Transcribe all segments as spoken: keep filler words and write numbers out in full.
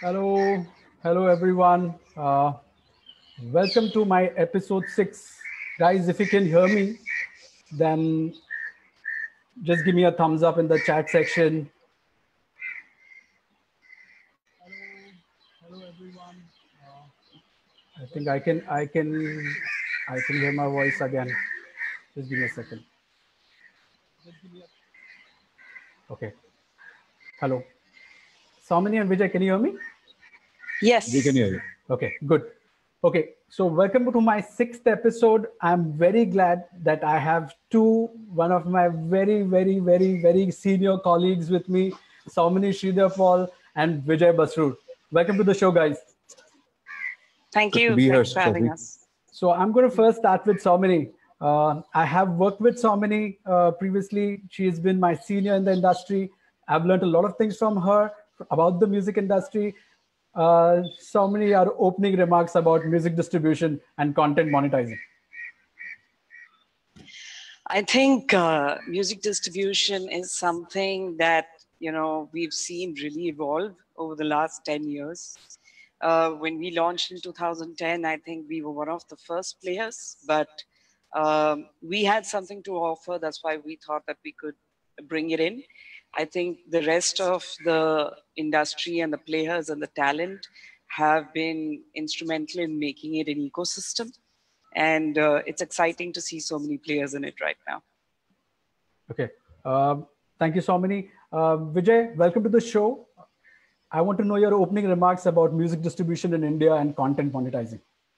Hello, hello everyone. Uh, welcome to my episode six. Guys, if you can hear me, then just give me a thumbs up in the chat section. Hello, hello everyone. Uh, I think I can, I can, I can hear my voice again. Just give me a second. Just give me a... Okay. Hello. Samini and Vijay, can you hear me? Yes. We can hear you. Okay, good. Okay, so welcome to my sixth episode. I'm very glad that I have two, one of my very, very, very, very senior colleagues with me, Saumini Sridhar Paul and Vijay Basrur. Welcome to the show, guys. Thank Good you. to be here, Thanks for having Shafi. us. So I'm going to first start with Saumini. Uh, I have worked with Saumini uh, previously. She has been my senior in the industry. I've learned a lot of things from her about the music industry. Uh, Saumini, our opening remarks about music distribution and content monetizing. I think uh, music distribution is something that, you know, we've seen really evolve over the last ten years. Uh, when we launched in two thousand ten, I think we were one of the first players, but um, we had something to offer. That's why we thought that we could bring it in. I think the rest of the industry and the players and the talent have been instrumental in making it an ecosystem. And uh, it's exciting to see so many players in it right now. Okay. Um, thank you, Saumini. Uh, Vijay, welcome to the show. I want to know your opening remarks about music distribution in India and content monetizing.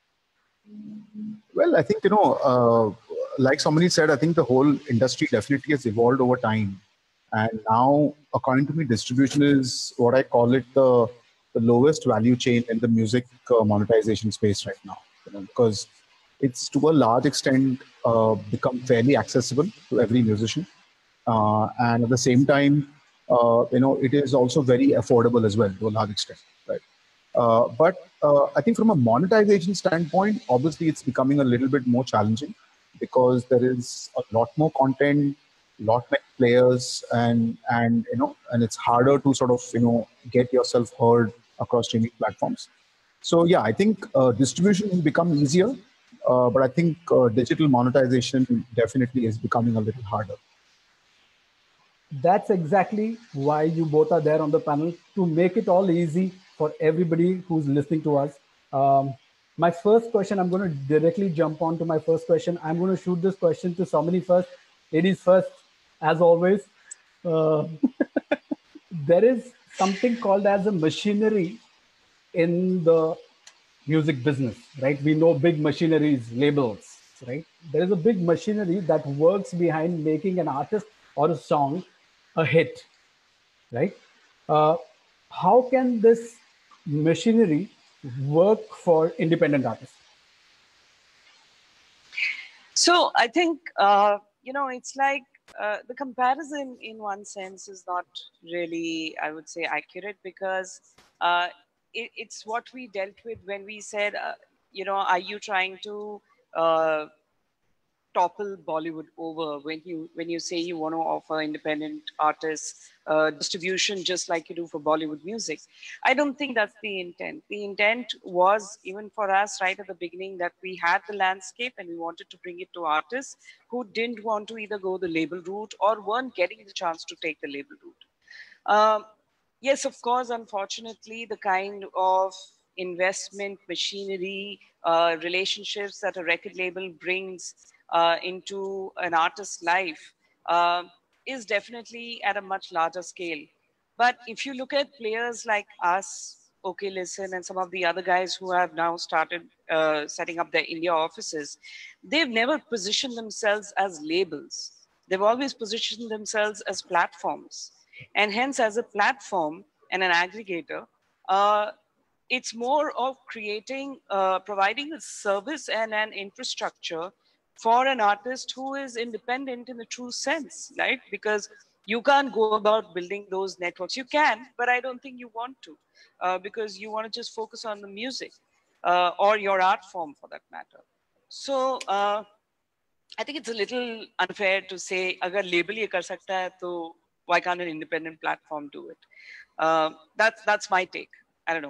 Well, I think, you know, uh, like somebody said, I think the whole industry definitely has evolved over time. And now, according to me, distribution is what I call it the, the lowest value chain in the music uh, monetization space right now. You know, because it's to a large extent uh, become fairly accessible to every musician. Uh, and at the same time, uh, you know, it is also very affordable as well to a large extent, right? Uh, but uh, I think from a monetization standpoint, obviously it's becoming a little bit more challenging because there is a lot more content, lot more players, and and you know, and it's harder to sort of you know get yourself heard across streaming platforms. So yeah, I think uh, distribution will become easier, uh, but I think uh, digital monetization definitely is becoming a little harder. That's exactly why you both are there on the panel, to make it all easy for everybody who's listening to us. Um, my first question, I'm going to directly jump on to my first question. I'm going to shoot this question to Samini first. Ladies first, as always. Uh, there is something called as a machinery in the music business, right? We know big machineries, labels, right? There is a big machinery that works behind making an artist or a song a hit, right? Uh, how can this machinery work for independent artists? So I think, uh, you know, it's like uh, the comparison in one sense is not really, I would say, accurate because uh, it, it's what we dealt with when we said, uh, you know, are you trying to uh, topple Bollywood over when you when you say you want to offer independent artists uh, distribution just like you do for Bollywood music? I don't think that's the intent. The intent was even for us right at the beginning that we had the landscape and we wanted to bring it to artists who didn't want to either go the label route or weren't getting the chance to take the label route. Um, yes, of course, unfortunately, the kind of investment, machinery, uh, relationships that a record label brings uh, into an artist's life uh, is definitely at a much larger scale. But if you look at players like us, OK Listen, and some of the other guys who have now started uh, setting up their India offices, they've never positioned themselves as labels. They've always positioned themselves as platforms. And hence, as a platform and an aggregator, uh, it's more of creating, uh, providing a service and an infrastructure for an artist who is independent in the true sense, right? Because you can't go about building those networks. You can, but I don't think you want to, uh, because you want to just focus on the music uh, or your art form for that matter. So uh, I think it's a little unfair to say, agar label ye kar sakta hai, to why can't an independent platform do it? Uh, that's that's my take. I don't know.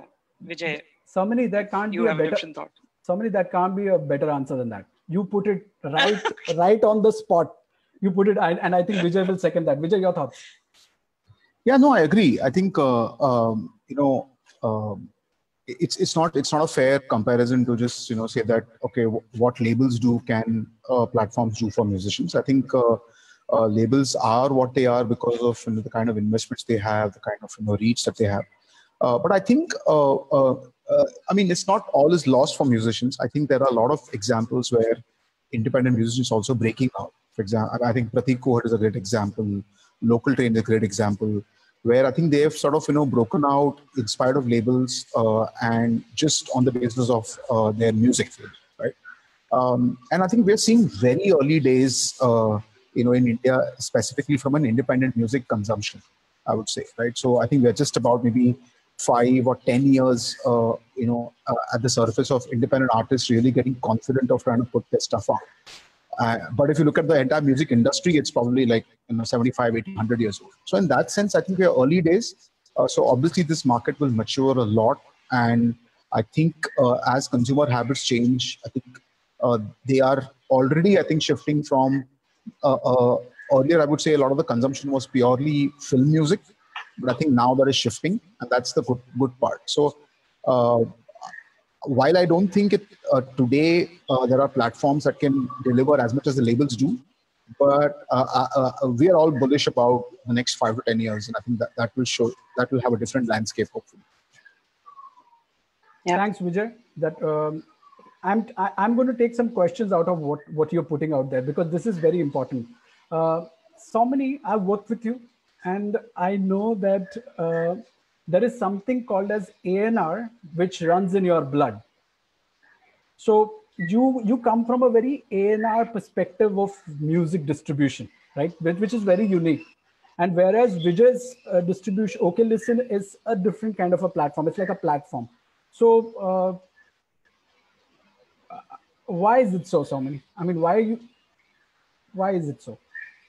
Vijay, Samani, there can't you be a have a better different thought. Samani, that can't be a better answer than that. You put it right, right on the spot. You put it, and I think Vijay will second that. Vijay, your thoughts? Yeah, no, I agree. I think uh, um, you know um, it's it's not it's not a fair comparison to just you know say that okay, w- what labels do can uh, platforms do for musicians. I think uh, uh, labels are what they are because of you know, the kind of investments they have, the kind of you know reach that they have. Uh, but I think uh, uh, uh, I mean it's not all is lost for musicians. I think there are a lot of examples where independent musicians also breaking out. For example, I think Pratik Kohut is a great example. Local Train is a great example, where I think they have sort of you know broken out in spite of labels uh, and just on the basis of uh, their music, right? Um, and I think we're seeing very early days, uh, you know, in India specifically from an independent music consumption, I would say, right? So I think we're just about maybe five or ten years, uh, you know, uh, at the surface of independent artists really getting confident of trying to put their stuff out. Uh, but if you look at the entire music industry, it's probably like you know seventy-five, eighty, one hundred years old. So in that sense, I think we are early days. Uh, so obviously this market will mature a lot. And I think uh, as consumer habits change, I think uh, they are already, I think, shifting from uh, uh, earlier, I would say a lot of the consumption was purely film music. But I think now that is shifting, and that's the good, good part. So uh, while I don't think it uh, today uh, there are platforms that can deliver as much as the labels do, but uh, uh, uh, we are all bullish about the next five to ten years, and I think that that will show that will have a different landscape hopefully. Yeah. Thanks, Vijay. That um, I'm I, I'm going to take some questions out of what what you're putting out there because this is very important. Uh, Somani, I've worked with you, and I know that. Uh, there is something called as A N R, which runs in your blood. So you you come from a very A N R perspective of music distribution, right? Which is very unique. And whereas Vijay's uh, distribution, OK Listen, is a different kind of a platform. It's like a platform. So uh, why is it so, Somani? I mean, why are you? Why is it so?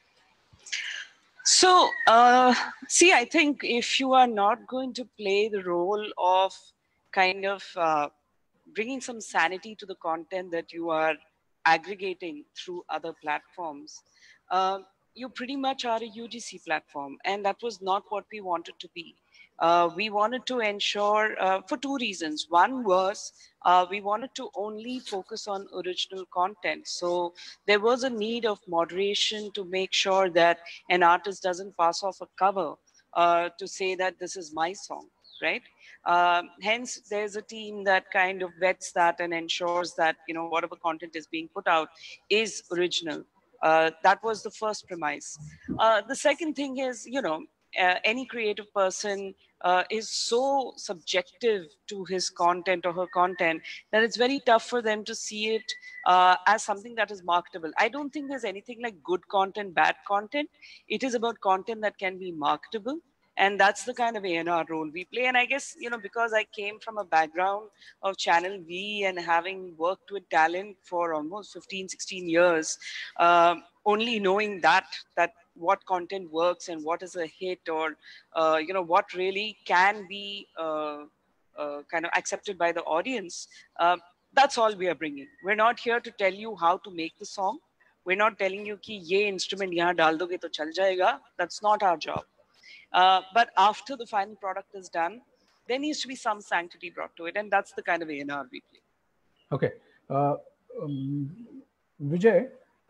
So, uh, see, I think if you are not going to play the role of kind of uh, bringing some sanity to the content that you are aggregating through other platforms, uh, you pretty much are a U G C platform. And that was not what we wanted to be. Uh, we wanted to ensure uh, for two reasons. One was uh, we wanted to only focus on original content. So there was a need of moderation to make sure that an artist doesn't pass off a cover uh, to say that this is my song, right? Uh, hence, there's a team that kind of vets that and ensures that, you know, whatever content is being put out is original. Uh, that was the first premise. Uh, the second thing is, you know, uh, any creative person uh, is so subjective to his content or her content that it's very tough for them to see it uh, as something that is marketable. I don't think there's anything like good content, bad content. It is about content that can be marketable. And that's the kind of A and R role we play. And I guess, you know, because I came from a background of Channel V and having worked with talent for almost fifteen, sixteen years, uh, only knowing that, that what content works and what is a hit or, uh, you know, what really can be uh, uh, kind of accepted by the audience, uh, that's all we are bringing. We're not here to tell you how to make the song. We're not telling you ki ye instrument yahan dal doge to chal jayega. That's not our job. Uh, but after the final product is done, there needs to be some sanctity brought to it. And that's the kind of A and R we play. Okay. Uh, um, Vijay,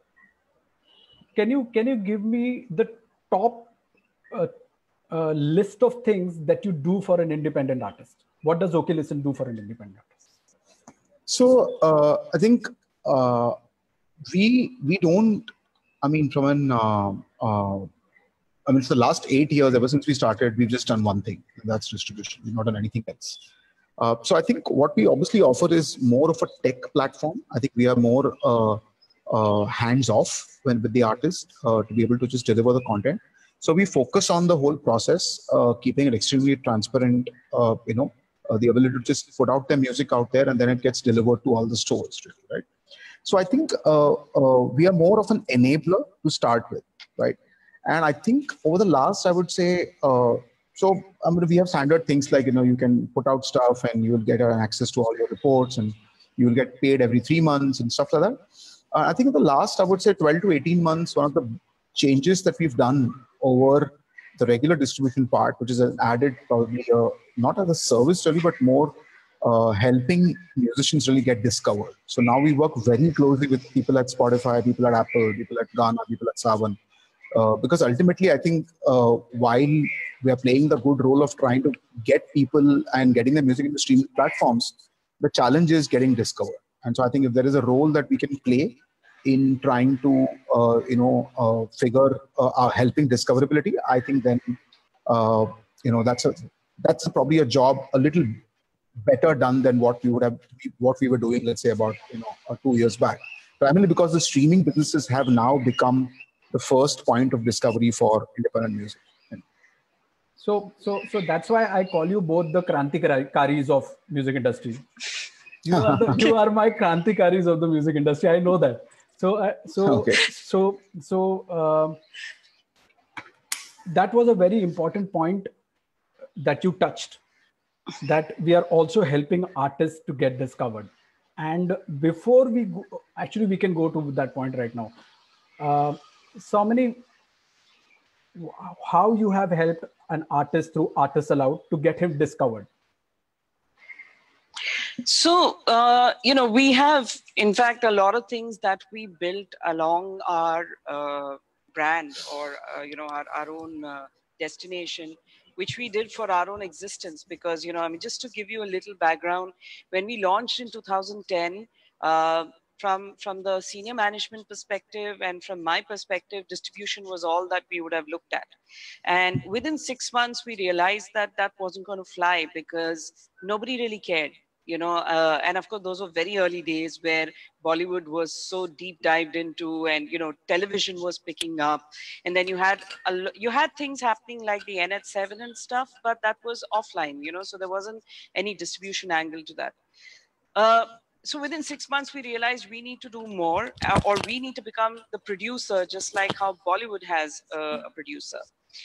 can you, can you give me the top uh, uh, list of things that you do for an independent artist? What does OK Listen do for an independent artist? So uh, I think uh, we we don't, I mean, from an, uh, uh, I mean, for the last eight years, ever since we started, we've just done one thing, and that's distribution. We've not done anything else. Uh, so I think what we obviously offer is more of a tech platform. I think we are more uh, uh, hands-off when with the artist uh, to be able to just deliver the content. So we focus on the whole process, uh, keeping it extremely transparent, uh, you know, uh, the ability to just put out their music out there and then it gets delivered to all the stores, really, right? So I think uh, uh, we are more of an enabler to start with, right? And I think over the last, I would say, uh, so I mean, we have standard things like, you know, you can put out stuff and you will get access to all your reports and you will get paid every three months and stuff like that. Uh, I think in the last, I would say twelve to eighteen months, one of the changes that we've done over the regular distribution part, which is added probably uh, not as a service really, but more uh, helping musicians really get discovered. So now we work very closely with people at Spotify, people at Apple, people at Gaana, people at Saavn. Uh, because ultimately, I think uh, while we are playing the good role of trying to get people and getting the music into streaming platforms, the challenge is getting discovered. And so I think if there is a role that we can play in trying to, uh, you know, uh, figure uh, uh, helping discoverability, I think then, uh, you know, that's a that's probably a job a little better done than what we would have, what we were doing, let's say about, you know, uh, two years back. Primarily because the streaming businesses have now become the first point of discovery for independent music. So, so, so that's why I call you both the Krantikaris of music industry. You are, the, you are my Krantikaris of the music industry. I know that. So, uh, so, okay. so, so, uh, that was a very important point that you touched, that we are also helping artists to get discovered. And before we go, actually, we can go to that point right now. Uh, so many, how you have helped an artist through Artists Aloud to get him discovered? So, uh, you know, we have, in fact, a lot of things that we built along our uh, brand or, uh, you know, our, our own uh, destination, which we did for our own existence. Because, you know, I mean, just to give you a little background, when we launched in two thousand ten, uh, from, from the senior management perspective and from my perspective, distribution was all that we would have looked at. And within six months, we realized that that wasn't going to fly because nobody really cared. You know, uh, and of course, those were very early days where Bollywood was so deep dived into, and you know, television was picking up, and then you had a, you had things happening like the N H seven and stuff, but that was offline. You know, so there wasn't any distribution angle to that. Uh, so within six months, we realized we need to do more, or we need to become the producer, just like how Bollywood has uh, a producer.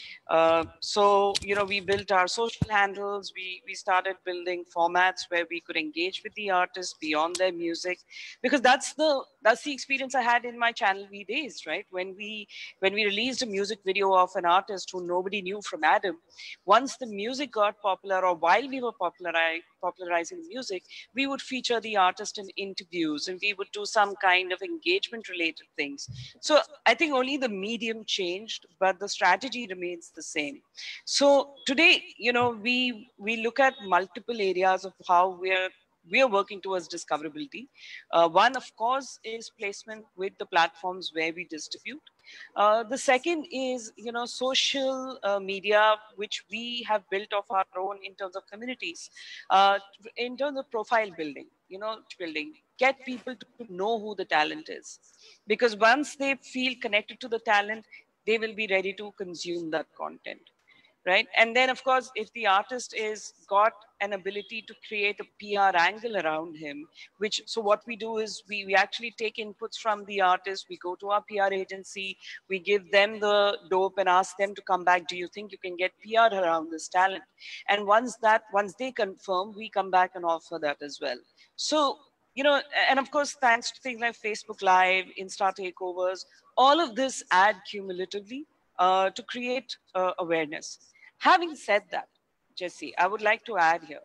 Uh, so, you know, we built our social handles. We, we started building formats where we could engage with the artists beyond their music, because that's the, that's the experience I had in my Channel V days, right? When we, when we released a music video of an artist who nobody knew from Adam, once the music got popular, or while we were populari popularizing music, we would feature the artist in interviews and we would do some kind of engagement related things. So I think only the medium changed, but the strategy remains the same. So today, you know, we, we look at multiple areas of how we're we are working towards discoverability. Uh, one, of course, is placement with the platforms where we distribute. Uh, the second is, you know, social uh, media, which we have built of our own in terms of communities, uh, in terms of profile building, you know, building, get people to know who the talent is. Because once they feel connected to the talent, they will be ready to consume that content. Right. And then, of course, if the artist is got an ability to create a P R angle around him, which so what we do is we, we actually take inputs from the artist. We go to our P R agency. We give them the dope and ask them to come back. Do you think you can get P R around this talent? And once that once they confirm, we come back and offer that as well. So, you know, and of course, thanks to things like Facebook Live, Insta takeovers, all of this add cumulatively uh, to create uh, awareness. Having said that, Jesse, I would like to add here,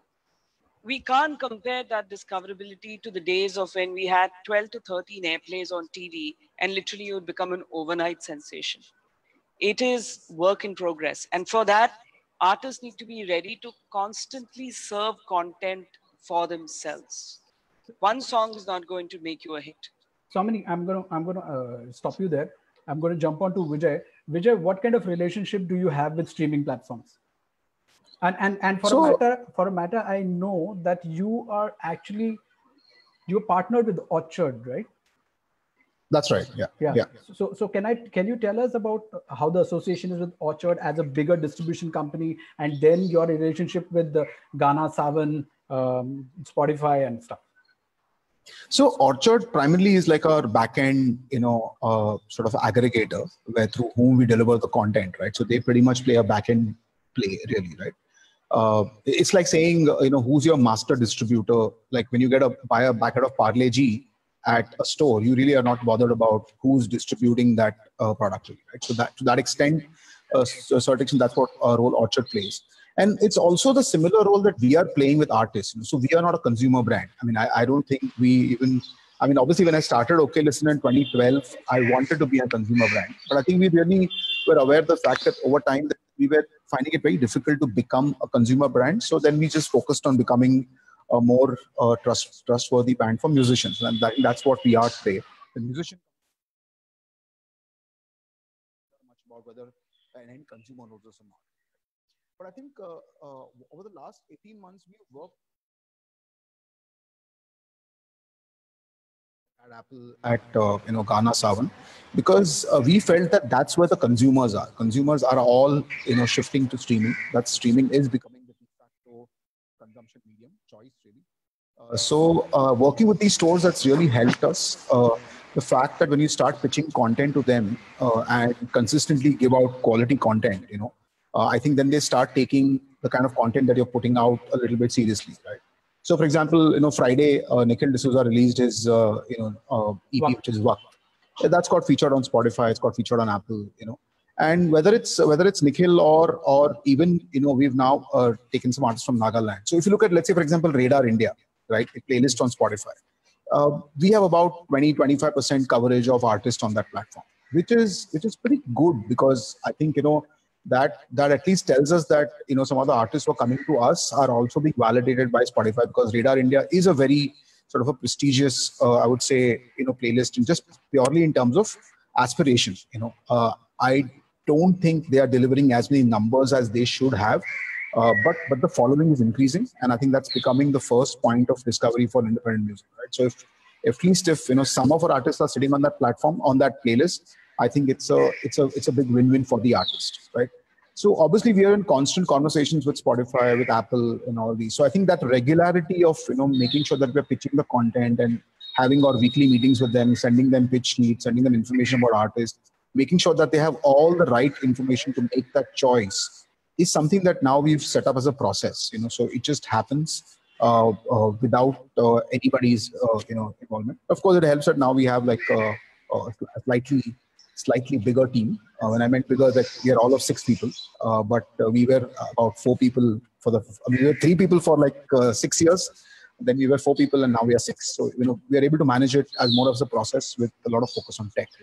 we can't compare that discoverability to the days of when we had twelve to thirteen airplays on T V and literally it would become an overnight sensation. It is work in progress. And for that, artists need to be ready to constantly serve content for themselves. One song is not going to make you a hit. So many, I'm going to, I'm going to uh, stop you there. I'm going to jump on to Vijay. Vijay, what kind of relationship do you have with streaming platforms? And and and for so, a matter, for a matter, I know that you are actually you're partnered with Orchard, right? That's right. Yeah. Yeah. yeah. So so can I can you tell us about how the association is with Orchard as a bigger distribution company, and then your relationship with the Gaana, Saavn, um, Spotify, and stuff? So Orchard primarily is like our backend, you know, uh, sort of aggregator, where through whom we deliver the content, right? So they pretty much play a backend play, really, right? Uh, it's like saying, you know, who's your master distributor? Like when you get a buy a packet of Parle G at a store, you really are not bothered about who's distributing that uh, product, right? So that to that extent, uh, to a certain extent, that's what our role Orchard plays. And it's also the similar role that we are playing with artists. So we are not a consumer brand. I mean, I, I don't think we even, I mean, obviously when I started OK Listen in twenty twelve, I wanted to be a consumer brand. But I think we really were aware of the fact that over time that we were finding it very difficult to become a consumer brand. So then we just focused on becoming a more uh, trust, trustworthy band for musicians. And that, that's what we are today. The musician much about whether an end consumer knows us or not. But I think uh, uh, over the last eighteen months, we've worked at Apple, at uh, you know Gaana Sawan, because uh, we felt that that's where the consumers are. Consumers are all you know shifting to streaming. That streaming is becoming the de facto consumption medium choice, really. Uh, so uh, working with these stores, that's really helped us. Uh, the fact that when you start pitching content to them uh, and consistently give out quality content, you know. Uh, I think then they start taking the kind of content that you're putting out a little bit seriously, right? So, for example, you know, Friday, uh, Nikhil D'Souza released his, uh, you know, uh, E P, which is Waqt. That's got featured on Spotify. It's got featured on Apple, you know. And whether it's whether it's Nikhil or or even you know, we've now uh, taken some artists from Nagaland. So, if you look at, let's say, for example, Radar India, right, a playlist on Spotify, uh, we have about twenty to twenty-five percent coverage of artists on that platform, which is which is pretty good because I think you know. That that at least tells us that you know some of the artists who are coming to us are also being validated by Spotify, because Radar India is a very sort of a prestigious, uh, I would say, you know, playlist, and just purely in terms of aspiration. You know, uh, I don't think they are delivering as many numbers as they should have, uh, but but the following is increasing, and I think that's becoming the first point of discovery for independent music. Right. So if at least if you know some of our artists are sitting on that platform, on that playlist, I think it's a it's a it's a big win-win for the artist, right? So obviously we are in constant conversations with Spotify, with Apple, and all these. So I think that regularity of you know making sure that we're pitching the content and having our weekly meetings with them, sending them pitch sheets, sending them information about artists, making sure that they have all the right information to make that choice is something that now we've set up as a process. You know, so it just happens uh, uh, without uh, anybody's uh, you know involvement. Of course, it helps that now we have like uh, uh, a slightly slightly bigger team. Uh, when I meant bigger, that we are all of six people, uh, but uh, we were about four people for the. I mean, we were three people for like uh, six years. Then we were four people, and now we are six. So you know, we are able to manage it as more of a process with a lot of focus on tech.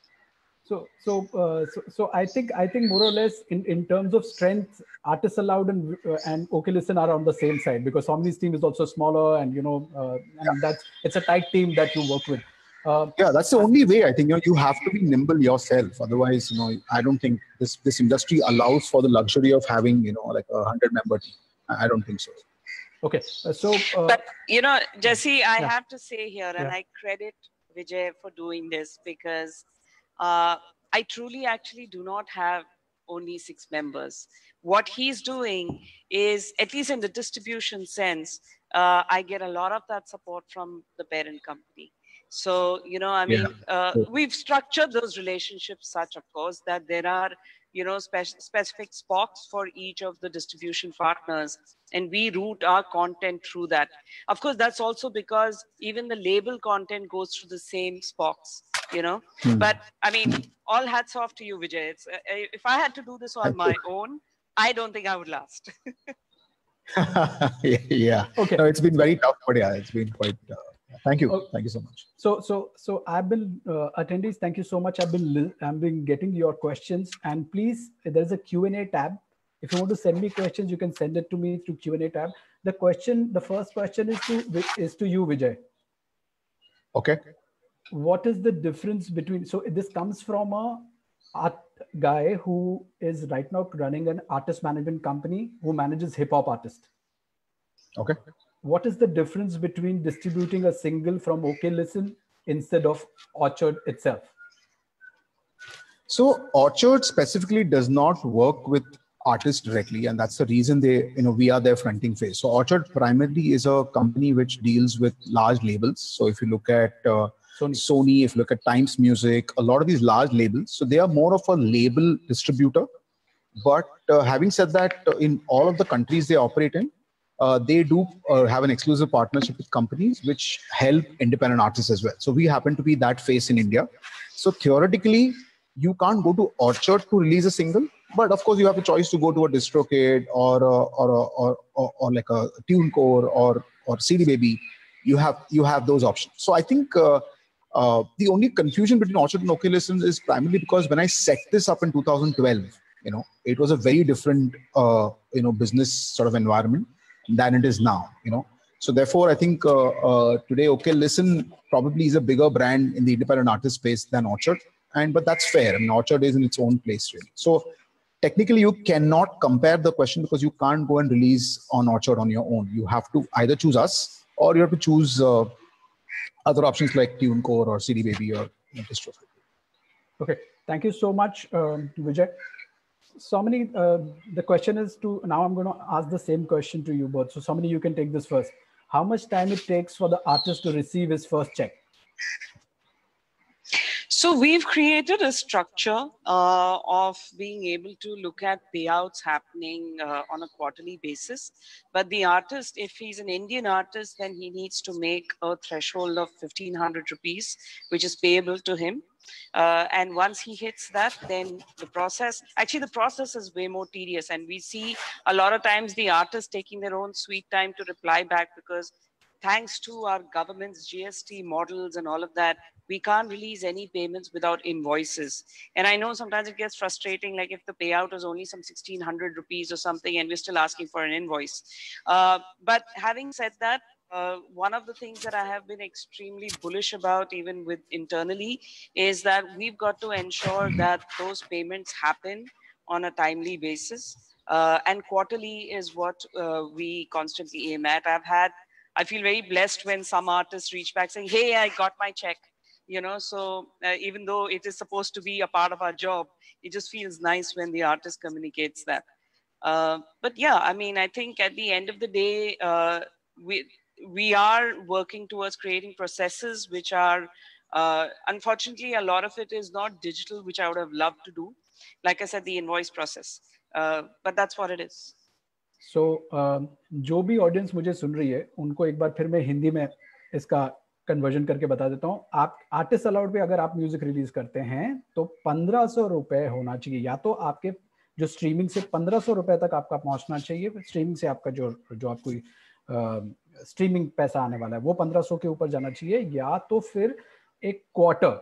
So, so, uh, so, so I think I think more or less in, in terms of strength, Artists Aloud and uh, and OK Listen are on the same side, because Somni's team is also smaller, and you know, uh, and that's it's a tight team that you work with. Uh, yeah, that's the only way. I think you know, you have to be nimble yourself. Otherwise, you know, I don't think this this industry allows for the luxury of having you know like a hundred member team. I don't think so. Okay, uh, so uh, but you know, Jesse, I yeah. have to say here, and yeah. I credit Vijay for doing this, because uh, I truly actually do not have only six members. What he's doing is, at least in the distribution sense, uh, I get a lot of that support from the parent company. So, you know, I mean, yeah. uh, we've structured those relationships such, of course, that there are, you know, spe specific spots for each of the distribution partners, and we route our content through that. Of course, that's also because even the label content goes through the same spots, you know. Hmm. But I mean, all hats off to you, Vijay. It's, uh, if I had to do this on my own, I don't think I would last. yeah. Okay. No, it's been very tough, but yeah, it's been quite. Uh, Thank you. Okay. Thank you so much. So, so, so I've been uh, attendees. Thank you so much. I've been, I've been getting your questions, and please, there's a Q and A tab. If you want to send me questions, you can send it to me through Q and A tab. The question, the first question is to is to you, Vijay. Okay. What is the difference between? So this comes from a art guy who is right now running an artist management company who manages hip hop artists. Okay. What is the difference between distributing a single from OK Listen instead of Orchard itself? So Orchard specifically does not work with artists directly, and that's the reason they, you know, we are their fronting face. So Orchard primarily is a company which deals with large labels. So if you look at uh, Sony. Sony, if you look at Times Music, a lot of these large labels, so they are more of a label distributor. But uh, having said that, uh, in all of the countries they operate in, uh, they do uh, have an exclusive partnership with companies which help independent artists as well. So we happen to be that face in India. So theoretically, you can't go to Orchard to release a single, but of course you have a choice to go to a DistroKid or a, or, a, or or or like a TuneCore or or C D Baby. You have you have those options. So I think uh, uh, the only confusion between Orchard and OK Listen is primarily because when I set this up in two thousand twelve, you know, it was a very different uh, you know business sort of environment than it is now. You know, so therefore I think uh, uh, today OK Listen probably is a bigger brand in the independent artist space than Orchard. And but that's fair. I mean, Orchard is in its own place, really. So technically, you cannot compare the question because you can't go and release on Orchard on your own. You have to either choose us or you have to choose uh, other options like TuneCore or C D Baby or you know, DistroKid. Okay, thank you so much, um, Vijay. Somini, uh, the question is to now. I'm going to ask the same question to you both. So, Somini, you can take this first. How much time it takes for the artist to receive his first check? So we've created a structure uh, of being able to look at payouts happening uh, on a quarterly basis. But the artist, if he's an Indian artist, then he needs to make a threshold of fifteen hundred rupees, which is payable to him. Uh, and once he hits that, then the process, actually the process is way more tedious. And we see a lot of times the artists taking their own sweet time to reply back because thanks to our government's G S T models and all of that, we can't release any payments without invoices. And I know sometimes it gets frustrating, like if the payout is only some sixteen hundred rupees or something, and we're still asking for an invoice. Uh, but having said that, uh, one of the things that I have been extremely bullish about, even with internally, is that we've got to ensure that those payments happen on a timely basis. Uh, and quarterly is what uh, we constantly aim at. I've had, I feel very blessed when some artists reach back saying, hey, I got my check. You know, so uh, even though it is supposed to be a part of our job, it just feels nice when the artist communicates that. Uh, but yeah, I mean, I think at the end of the day, uh, we we are working towards creating processes which are, uh, unfortunately, a lot of it is not digital, which I would have loved to do. Like I said, the invoice process, uh, but that's what it is. So, uh, जो भी audience मुझे सुन रही है, उनको एक बार फिर मैं हिंदी में इसका कन्वर्जन करके बता देता हूँ. आप आर्टिस्ट अलाउड पे अगर आप म्यूजिक रिलीज करते हैं तो पंद्रह सौ रुपए होना चाहिए. या तो आपके जो स्ट्रीमिंग से पंद्रह सौ रुपए तक आपका पहुंचना चाहिए. स्ट्रीमिंग से आपका जो जो आपको स्ट्रीमिंग पैसा आने वाला है वो पंद्रह सौ के ऊपर जाना चाहिए. या तो फिर एक क्वार्टर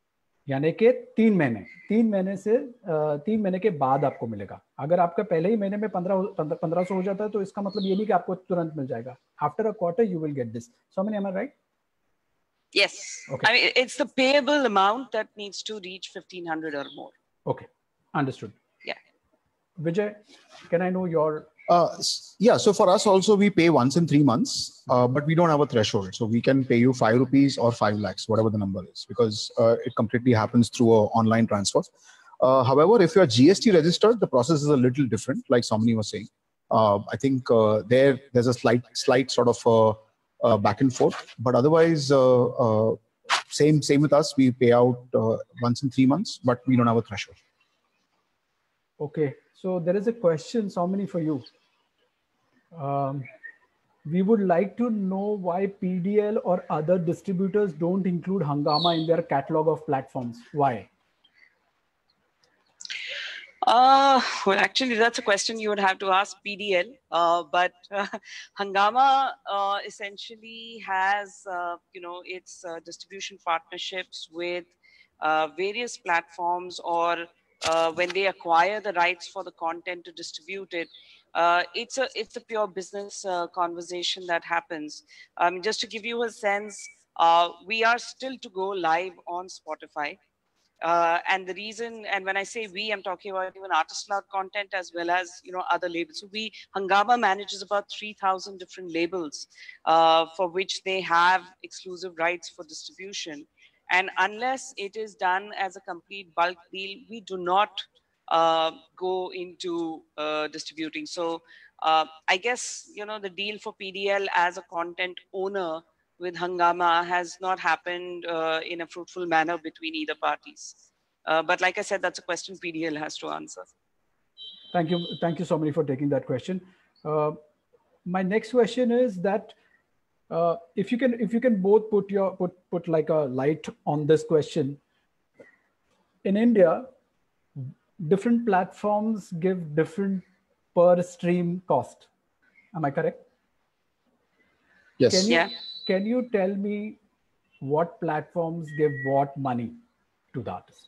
यानी कि तीन महीने तीन महीने से तीन महीने के बाद आपको मिलेगा. अगर आपका पहले ही महीने में पंद्रह पंद्रह सौ हो जाता है तो इसका मतलब ये नहीं कि आपको तुरंत मिल जाएगा. After a quarter you will get this. So many, am I right? Yes. Okay. I mean, it's the payable amount that needs to reach fifteen hundred or more. Okay. Understood. Yeah. Vijay, can I know your... Uh, yeah, so for us also, we pay once in three months, uh, but we don't have a threshold. So we can pay you five rupees or five lakhs, whatever the number is, because uh, it completely happens through an online transfer. Uh, however, if you are G S T registered, the process is a little different, like Somini was saying. Uh, I think uh, there there's a slight, slight sort of uh, uh, back and forth, but otherwise, uh, uh, same same with us. We pay out uh, once in three months, but we don't have a threshold. Okay, so there is a question, Somini, for you. Um, we would like to know why P D L or other distributors don't include Hungama in their catalog of platforms. Why? Uh, well, actually, that's a question you would have to ask P D L. Uh, but uh, Hungama uh, essentially has, uh, you know, its uh, distribution partnerships with uh, various platforms, or uh, when they acquire the rights for the content to distribute it. Uh, it's a it's a pure business uh, conversation that happens. Um, just to give you a sense, uh, we are still to go live on Spotify. Uh, and the reason, and when I say we, I'm talking about even Artist Allowed content as well as, you know, other labels. So we, Hungama manages about three thousand different labels uh, for which they have exclusive rights for distribution. And unless it is done as a complete bulk deal, we do not uh, go into uh, distributing. So uh, I guess, you know, the deal for P D L as a content owner with Hungama has not happened uh, in a fruitful manner between either parties. Uh, but like I said, that's a question P D L has to answer. Thank you. Thank you so much for taking that question. Uh, my next question is that uh, if you can, if you can both put your put put like a light on this question. In India, different platforms give different per stream cost. Am I correct? Yes. Can you Yeah. can you tell me what platforms give what money to the artist?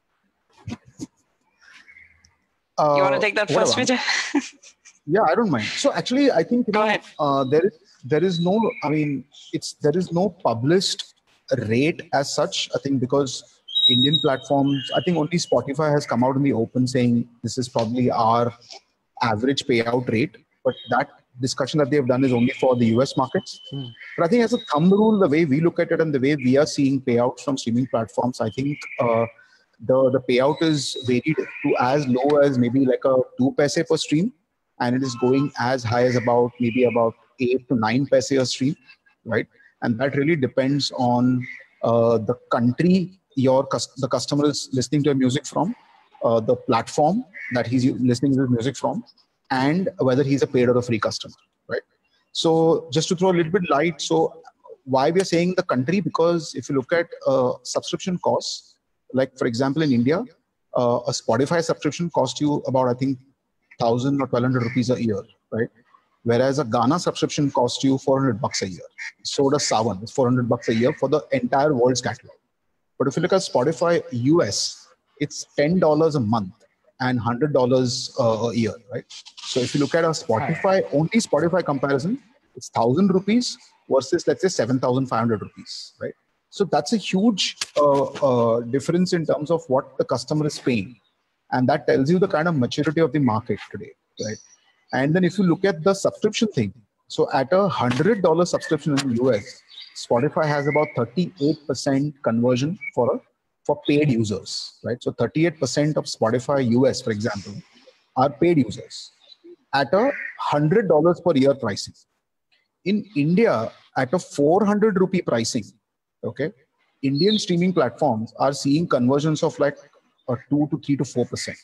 Uh, You want to take that first, whatever. Vijay? Yeah, I don't mind. So actually, I think you Go know ahead. uh, there is there is no. I mean, it's there is no published rate as such. I think because Indian platforms, I think only Spotify has come out in the open saying this is probably our average payout rate. But that discussion that they have done is only for the U S markets. Hmm. But I think as a thumb rule, the way we look at it and the way we are seeing payouts from streaming platforms, I think uh, the the payout is varied to as low as maybe like a two paise per stream, and it is going as high as about maybe about eight to nine paise a stream, right? And that really depends on uh, the country your cus- the customer is listening to your music from, uh, the platform that he's u- listening to his music from, and whether he's a paid or a free customer, right? So just to throw a little bit light, so why we are saying the country, because if you look at uh, subscription costs, like for example in India, uh, a Spotify subscription costs you about I think thousand or twelve hundred rupees a year, right? Whereas a Ghana subscription costs you four hundred bucks a year. So does Sawan, it's four hundred bucks a year for the entire world's catalog. But if you look at Spotify U S, it's ten dollars a month and one hundred dollars uh, a year, right? So if you look at a Spotify, only Spotify comparison, it's one thousand rupees versus, let's say, seven thousand five hundred rupees, right? So that's a huge uh, uh, difference in terms of what the customer is paying. And that tells you the kind of maturity of the market today, right? And then if you look at the subscription thing, so at a one hundred dollars subscription in the U S, Spotify has about thirty-eight percent conversion for a, for paid users, right? So thirty-eight percent of Spotify U S, for example, are paid users at a one hundred dollars per year pricing. In India, at a four hundred rupee pricing, okay, Indian streaming platforms are seeing conversions of like a two to three to four percent.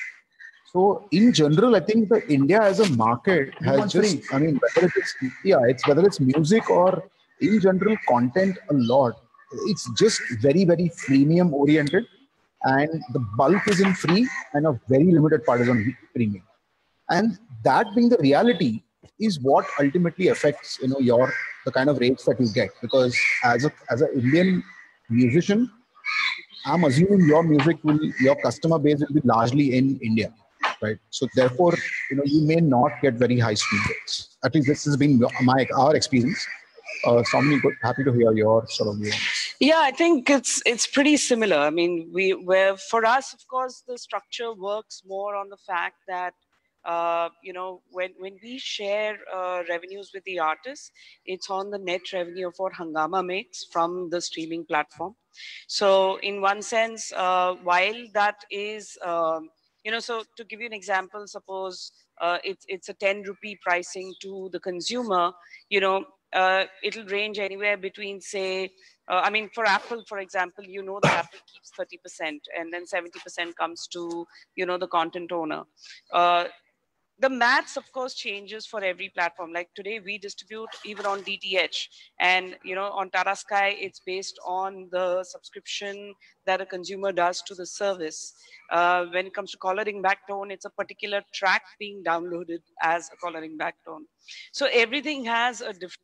So in general, I think the India as a market has just, I mean, whether it's, yeah, it's whether it's music or in general content a lot, it's just very, very freemium oriented, and the bulk is in free and a very limited part is on premium. And that being the reality is what ultimately affects, you know, your, the kind of rates that you get. Because as a, as an Indian musician, I'm assuming your music will, your customer base will be largely in India, right? So therefore, you know, you may not get very high stream rates. At least this has been my our experience. Uh, so I'm happy to hear your sort of view. Yeah, I think it's it's pretty similar. I mean, we where for us, of course, the structure works more on the fact that uh, you know when when we share uh, revenues with the artists, it's on the net revenue of what Hungama makes from the streaming platform. So in one sense, uh, while that is um, you know, so to give you an example, suppose uh, it's it's a ten rupee pricing to the consumer, you know, uh, it'll range anywhere between, say, uh, I mean, for Apple, for example, you know that Apple keeps thirty percent and then seventy percent comes to, you know, the content owner. Uh, the maths, of course, changes for every platform. Like today, we distribute even on D T H, and you know, on Tata Sky, it's based on the subscription that a consumer does to the service. Uh, when it comes to coloring back tone, it's a particular track being downloaded as a coloring back tone. So everything has a different.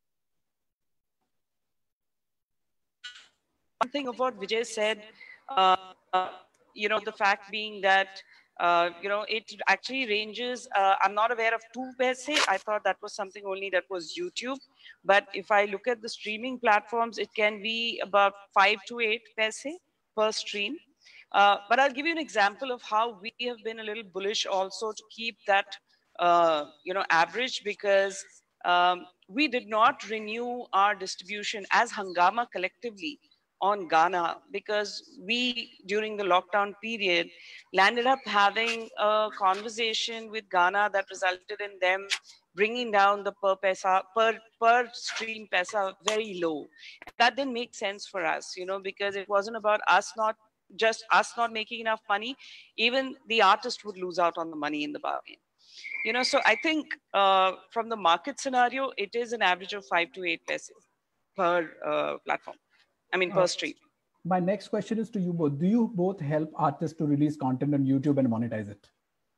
One thing of what Vijay said, uh, you know, the fact being that, uh, you know, it actually ranges. Uh, I'm not aware of two paise. I thought that was something only that was YouTube. But if I look at the streaming platforms, it can be about five to eight paise per stream. Uh, but I'll give you an example of how we have been a little bullish also to keep that, uh, you know, average, because um, we did not renew our distribution as Hungama collectively on Ghana, because we, during the lockdown period, landed up having a conversation with Ghana that resulted in them bringing down the per pesa, per, per stream pesa very low. That didn't make sense for us, you know, because it wasn't about us not just us not making enough money, even the artist would lose out on the money in the bargain. You know, so I think uh, from the market scenario, it is an average of five to eight pesos per uh, platform. I mean, per uh, stream. My next question is to you both. Do you both help artists to release content on YouTube and monetize it?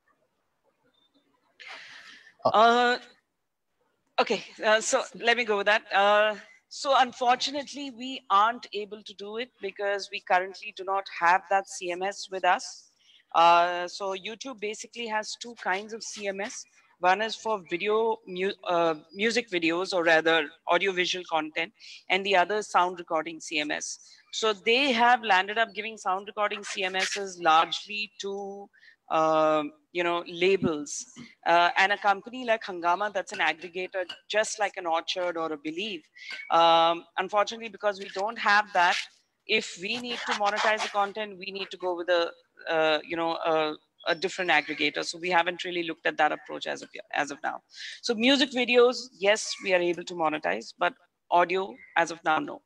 Uh, okay, uh, so let me go with that. Uh, so unfortunately, we aren't able to do it because we currently do not have that C M S with us. Uh, so YouTube basically has two kinds of C M S. One is for video, mu uh, music videos, or rather audio-visual content, and the other is sound recording C M S. So they have landed up giving sound recording C M Ss largely to, uh, you know, labels. Uh, and a company like Hungama, that's an aggregator, just like an Orchard or a Believe. Um, unfortunately, because we don't have that, if we need to monetize the content, we need to go with a, uh, you know, a, a different aggregator. So we haven't really looked at that approach as of as of now. So music videos, yes, we are able to monetize, but audio, as of now, no.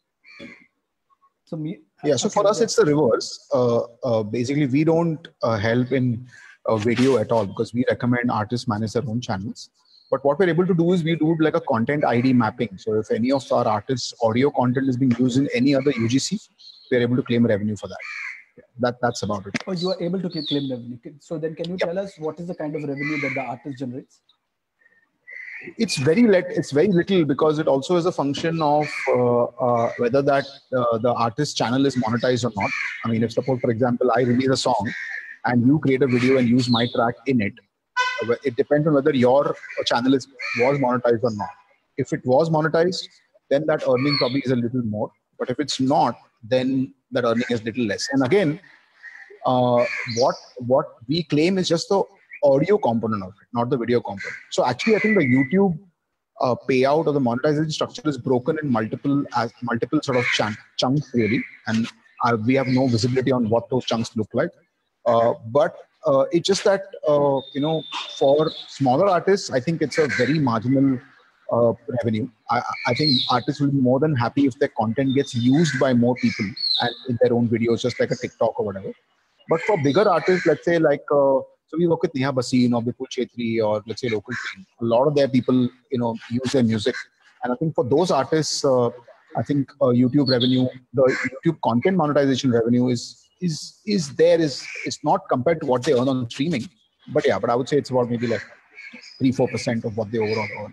So me, yeah. So for us, it's the reverse. Uh, uh, basically, we don't uh, help in uh, video at all because we recommend artists manage their own channels. But what we're able to do is we do like a content I D mapping. So if any of our artists' audio content is being used in any other U G C, we're able to claim revenue for that. Yeah, that that's about it. Oh, you are able to claim revenue. So then, can you yep. tell us what is the kind of revenue that the artist generates? It's very let. It's very little because it also is a function of uh, uh, whether that uh, the artist channel is monetized or not. I mean, if suppose, for example, I release a song and you create a video and use my track in it, it depends on whether your channel is was monetized or not. If it was monetized, then that earning probably is a little more. But if it's not, then that earning is little less. And again, uh, what what we claim is just the audio component of it, not the video component. So actually, I think the YouTube uh, payout or the monetization structure is broken in multiple as multiple sort of ch chunks really, and uh, we have no visibility on what those chunks look like. Uh, but uh, it's just that uh, you know, for smaller artists, I think it's a very marginal uh, revenue. I, I think artists will be more than happy if their content gets used by more people and in their own videos, just like a TikTok or whatever. But for bigger artists, let's say like uh, so we work with Neha Bhasin or Bipul Chetri or let's say Local Train. A lot of their people, you know, use their music, and I think for those artists, uh, I think uh, YouTube revenue, the YouTube content monetization revenue is is is there is is not compared to what they earn on streaming. But yeah, but I would say it's about maybe like three four percent of what they overall earn.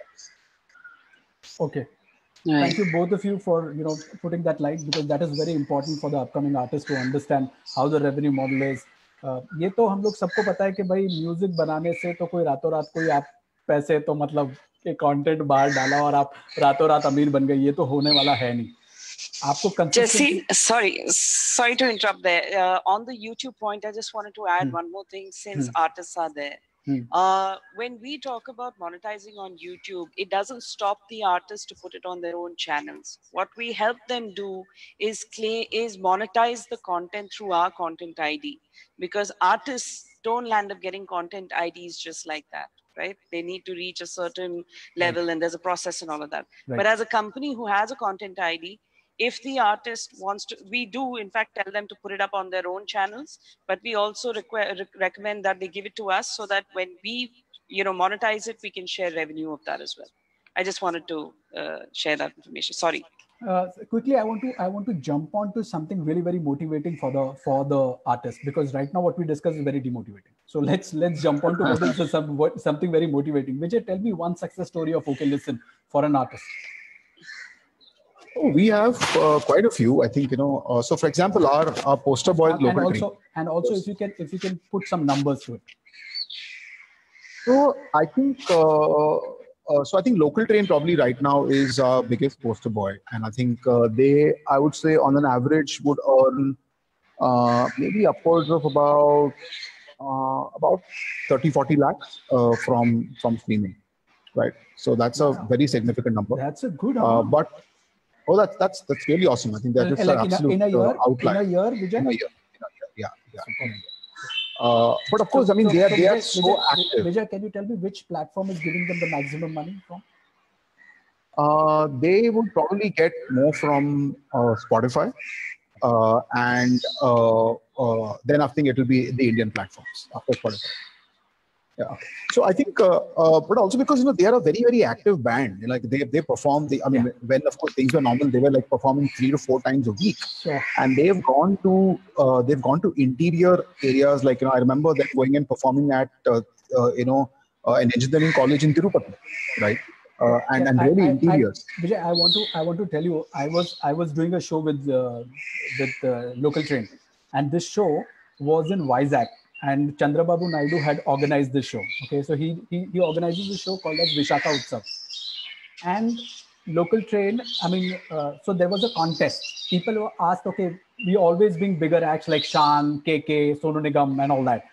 Okay. Right. Thank you both of you for you know putting that light, because that is very important for the upcoming artists to understand how the revenue model is. Uh, ये तो हम लोग सबको पता है कि भाई music बनाने से तो कोई रातों रात कोई आप पैसे तो मतलब के कंटेंट बाहर डाला और आप रातों रात अमीर बन गए, ये तो होने वाला है नहीं. आपको Jesse, sorry, sorry to interrupt there. Uh, on the YouTube point, I just wanted to add hmm. one more thing since hmm. artists are there. Hmm. Uh, when we talk about monetizing on YouTube, it doesn't stop the artist to put it on their own channels. What we help them do is claim, is monetize the content through our content I D, because artists don't land up getting content I Ds just like that, right? They need to reach a certain level, right, and there's a process and all of that. Right. But as a company who has a content I D, if the artist wants to, we do in fact tell them to put it up on their own channels, but we also require, re recommend that they give it to us so that when we, you know, monetize it, we can share revenue of that as well. I just wanted to uh, share that information. Sorry. Uh, quickly, I want to I want to jump on to something really very motivating for the for the artist, because right now what we discuss is very demotivating. So let's let's jump on to what is some, what, something very motivating. Vijay, tell me one success story of OK Listen for an artist. Oh, we have uh, quite a few, I think, you know. Uh, so, for example, our, our poster boy, and, Local and also, Train. And also, if you can, if you can put some numbers to it. So, I think, uh, uh, so I think Local Train probably right now is our biggest poster boy, and I think uh, they, I would say, on an average, would earn uh, maybe upwards of about uh, about thirty, forty lakhs uh, from from streaming, right? So that's wow. a very significant number. That's a good amount. Uh, but Oh, that's that's that's really awesome. I think that is like an absolute in a, in a year, uh, outlier. In a year, Vijay? In a year, in a year, yeah, yeah. In a year. Uh, but of course, so, I mean, so, they are so they Vijay, are so Vijay, active. Vijay, can you tell me which platform is giving them the maximum money from? Uh, they would probably get more from uh, Spotify. uh, and uh, uh, then I think it will be the Indian platforms after Spotify. Yeah. Okay. So I think, uh, uh, but also because you know they are a very very active band. Like they they perform. The I mean, yeah. when of course things were normal, they were like performing three to four times a week. Sure. And they've gone to uh, they've gone to interior areas. Like you know, I remember them going and performing at uh, uh, you know uh, an engineering college in Tirupati, right? Uh, and, and really I, I, interiors. I, Vijay, I want to I want to tell you, I was I was doing a show with uh, with uh, Local Train, and this show was in Vizag, and Chandrababu Naidu had organized this show. Okay, so he he, he organizes a show called as Vishaka Utsav, and Local Train. I mean, uh, so there was a contest. People were asked, okay, we always bring bigger acts like Shan, K K, Sonu Nigam, and all that.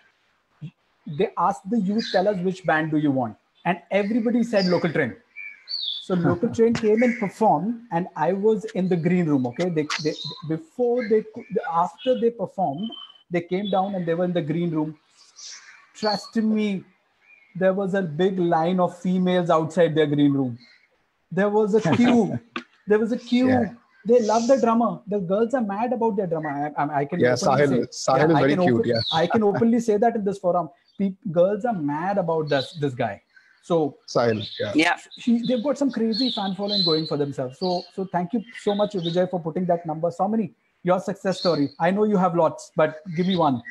They asked the youth, tell us which band do you want, and everybody said Local Train. So Local Train came and performed, and I was in the green room. Okay, they, they before they after they performed, they came down and they were in the green room. Trust me, there was a big line of females outside their green room. There was a queue. There was a queue. Yeah. They love the drummer. The girls are mad about their drummer. I, I, I can yeah, Sahil, say, Sahil yeah, is I very can cute. Open, yeah, I can openly say that in this forum. People, girls are mad about this this guy. So Sahil, yeah, yeah. She, they've got some crazy fan following going for themselves. So, so thank you so much, Vijay, for putting that number. So many, your success story. I know you have lots, but give me one.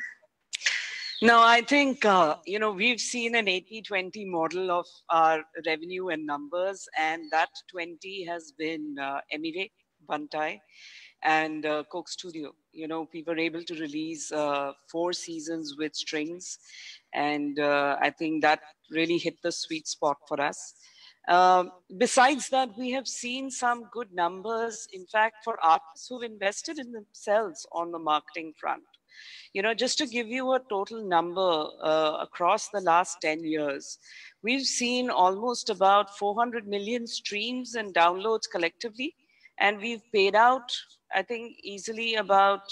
No, I think, uh, you know, we've seen an eighty twenty model of our revenue and numbers, and that twenty has been uh, Emiway, Bantai, and uh, Coke Studio. You know, we were able to release uh, four seasons with Strings, and uh, I think that really hit the sweet spot for us. Um, besides that, we have seen some good numbers, in fact, for artists who've invested in themselves on the marketing front. You know, just to give you a total number uh, across the last ten years, we've seen almost about four hundred million streams and downloads collectively. And we've paid out, I think, easily about,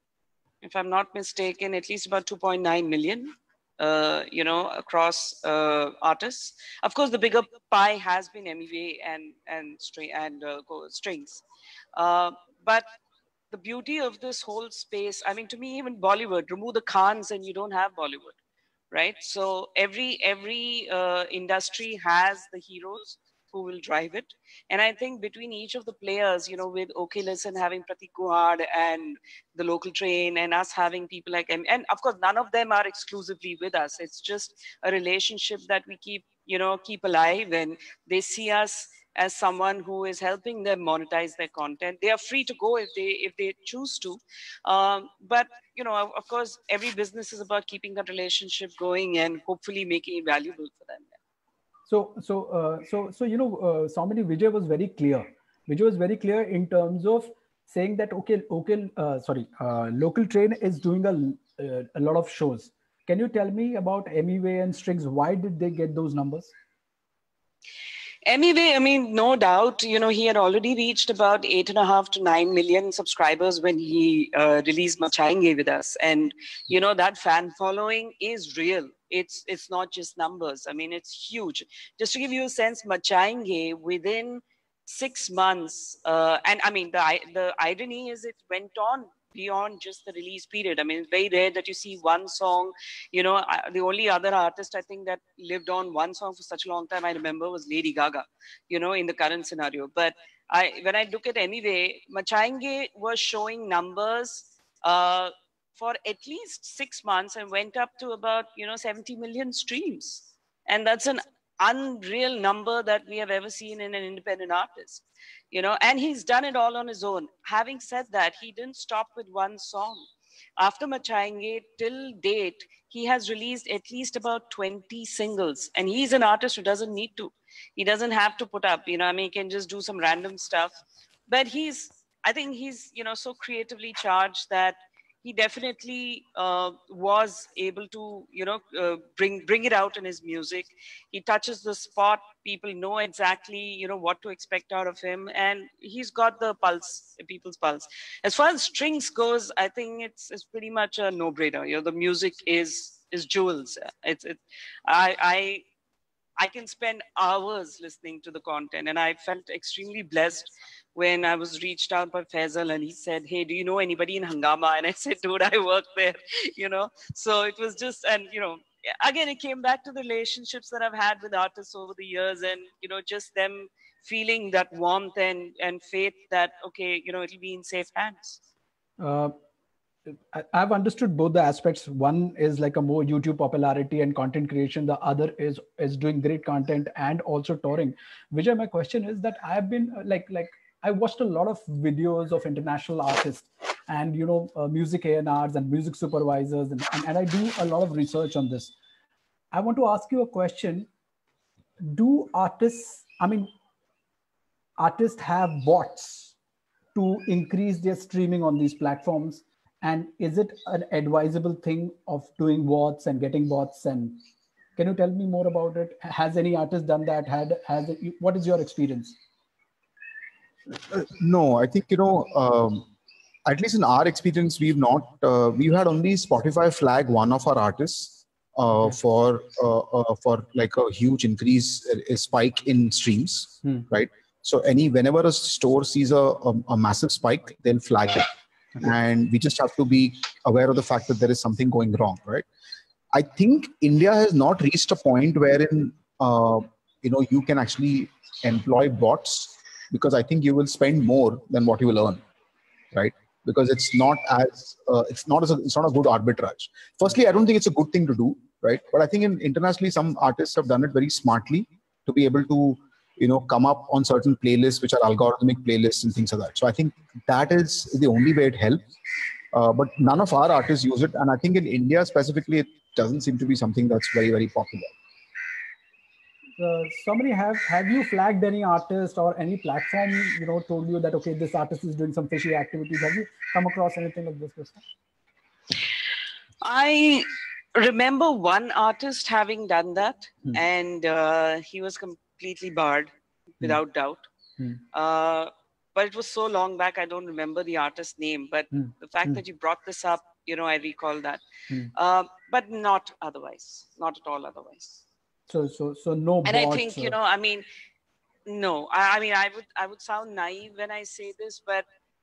if I'm not mistaken, at least about two point nine million, uh, you know, across uh, artists. Of course, the bigger pie has been Emiway and, and, string, and uh, Strings. Uh, but the beauty of this whole space, I mean, to me, even Bollywood, remove the Khans and you don't have Bollywood, right? So every every uh, industry has the heroes who will drive it. And I think between each of the players, you know, with OK Listen having Pratik Kuhad and the Local Train and us having people like, and of course, none of them are exclusively with us. It's just a relationship that we keep, you know, keep alive, and they see us as someone who is helping them monetize their content. They are free to go if they if they choose to. Um, but, you know, of, of course, every business is about keeping that relationship going and hopefully making it valuable for them. So, so, uh, so, so, you know, uh, Soumini, Vijay was very clear. Vijay was very clear in terms of saying that, okay, okay, uh, sorry, uh, Local Train is doing a, uh, a lot of shows. Can you tell me about Emiway and Strings? Why did they get those numbers? Anyway, I mean, no doubt, you know, he had already reached about eight and a half to nine million subscribers when he uh, released Machayenge with us. And, you know, that fan following is real. It's it's not just numbers. I mean, it's huge. Just to give you a sense, Machayenge within six months, uh, and I mean, the, the irony is it went on beyond just the release period. I mean, it's very rare that you see one song, you know, the only other artist I think that lived on one song for such a long time, I remember, was Lady Gaga, you know, in the current scenario. But I, when I look at Emiway, Machayenge was showing numbers uh, for at least six months and went up to about, you know, seventy million streams. And that's an unreal number that we have ever seen in an independent artist. You know, and he's done it all on his own. Having said that, he didn't stop with one song. After Machayenge, till date, he has released at least about twenty singles. And he's an artist who doesn't need to. He doesn't have to put up, you know, I mean, he can just do some random stuff. But he's, I think he's, you know, so creatively charged that he definitely uh, was able to, you know, uh, bring bring it out in his music. He touches the spot. People know exactly, you know, what to expect out of him. And he's got the pulse, people's pulse. As far as Strings goes, I think it's it's pretty much a no-brainer. You know, the music is is jewels. It's it. I I I can spend hours listening to the content, and I felt extremely blessed when I was reached out by Faisal and he said, hey, do you know anybody in Hungama? And I said, dude, I work there, you know. So it was just, and, you know, again, it came back to the relationships that I've had with artists over the years and, you know, just them feeling that warmth and, and faith that, okay, you know, it'll be in safe hands. Uh, I've understood both the aspects. One is like a more YouTube popularity and content creation. The other is is doing great content and also touring. Vijay, my question is that I've been uh, like like I watched a lot of videos of international artists and you know uh, music A and Rs and music supervisors and, and and I do a lot of research on this. I want to ask you a question. Do artists, I mean, artists have bots to increase their streaming on these platforms? And is it an advisable thing of doing bots and getting bots? And can you tell me more about it? Has any artist done that? Had has it, what is your experience? Uh, no, I think, you know, um, at least in our experience, we've not, uh, we've had only Spotify flag one of our artists uh, okay. for uh, uh, for like a huge increase, a spike in streams, hmm. right? So any, whenever a store sees a, a, a massive spike, they'll flag it. Okay. And we just have to be aware of the fact that there is something going wrong, right? I think India has not reached a point wherein, uh, you know, you can actually employ bots, because I think you will spend more than what you will earn, right? Because it's not as, uh, it's not as a, it's not a good arbitrage. Firstly, I don't think it's a good thing to do, right? But I think in, internationally, some artists have done it very smartly to be able to, you know, come up on certain playlists, which are algorithmic playlists and things like that. So I think that is the only way it helps. Uh, but none of our artists use it. And I think in India specifically, it doesn't seem to be something that's very, very popular. Uh, somebody have, have you flagged any artist or any platform, you know, told you that, okay, this artist is doing some fishy activities? Have you come across anything like this, Krista? I remember one artist having done that, hmm. and uh, he was completely barred, without hmm. doubt. Hmm. Uh, but it was so long back, I don't remember the artist's name. But hmm. the fact hmm. that you brought this up, you know, I recall that. Hmm. Uh, but not otherwise, not at all otherwise. So, so, so no. And bots, I think, you know, I mean, no, I, I mean, I would, I would sound naive when I say this, but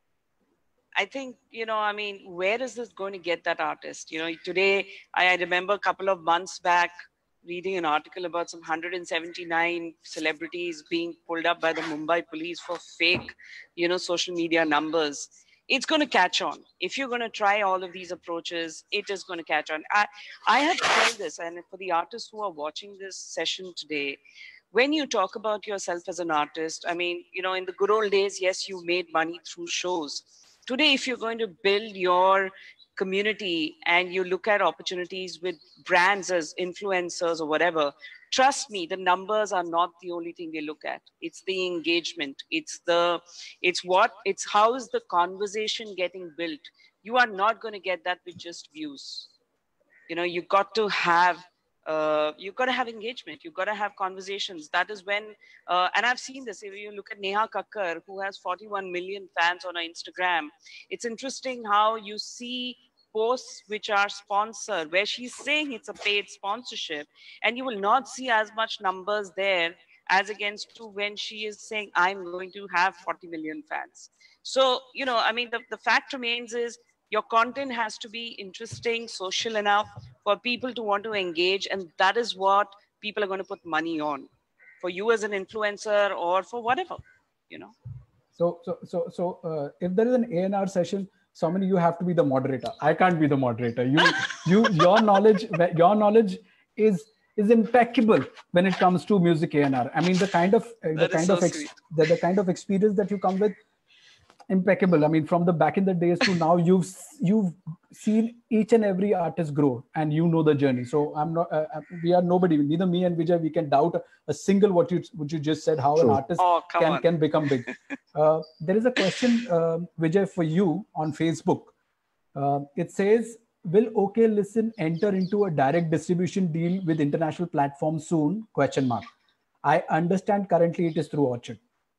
I think, you know, I mean, where is this going to get that artist? You know, today, I, I remember a couple of months back reading an article about some one hundred seventy-nine celebrities being pulled up by the Mumbai police for fake, you know, social media numbers. It's going to catch on. If you're going to try all of these approaches, it is going to catch on. I, I have told this, and for the artists who are watching this session today, when you talk about yourself as an artist, I mean, you know, in the good old days, yes, you made money through shows. Today, if you're going to build your community and you look at opportunities with brands as influencers or whatever, trust me, the numbers are not the only thing they look at. It's the engagement. It's the, it's what, it's how is the conversation getting built. You are not going to get that with just views. You know, you got to have, uh, you've got to have engagement. You've got to have conversations. That is when, uh, and I've seen this, if you look at Neha Kakkar, who has forty-one million fans on her Instagram. It's interesting how you see posts which are sponsored, where she's saying it's a paid sponsorship, and you will not see as much numbers there as against to when she is saying, I'm going to have forty million fans. So, you know, I mean, the, the fact remains is your content has to be interesting, social enough for people to want to engage. And that is what people are going to put money on for you as an influencer or for whatever, you know. So, so, so, so uh, if there is an A and R session, Soumini, you have to be the moderator. I can't be the moderator. You, you, your knowledge, your knowledge is is impeccable when it comes to music A and R. I mean, the kind of uh, the kind so of ex, the, the kind of experience that you come with, impeccable. I mean, from the back in the days to now, you've you've seen each and every artist grow, and you know the journey. So I'm not. Uh, we are nobody. Neither me and Vijay, we can doubt a, a single what you what you just said. How True. An artist oh, can on. can become big. Uh, there is a question, uh, Vijay, for you on Facebook. Uh, it says, "Will OK Listen enter into a direct distribution deal with international platforms soon?" Question mark. I understand currently it is through Orchard.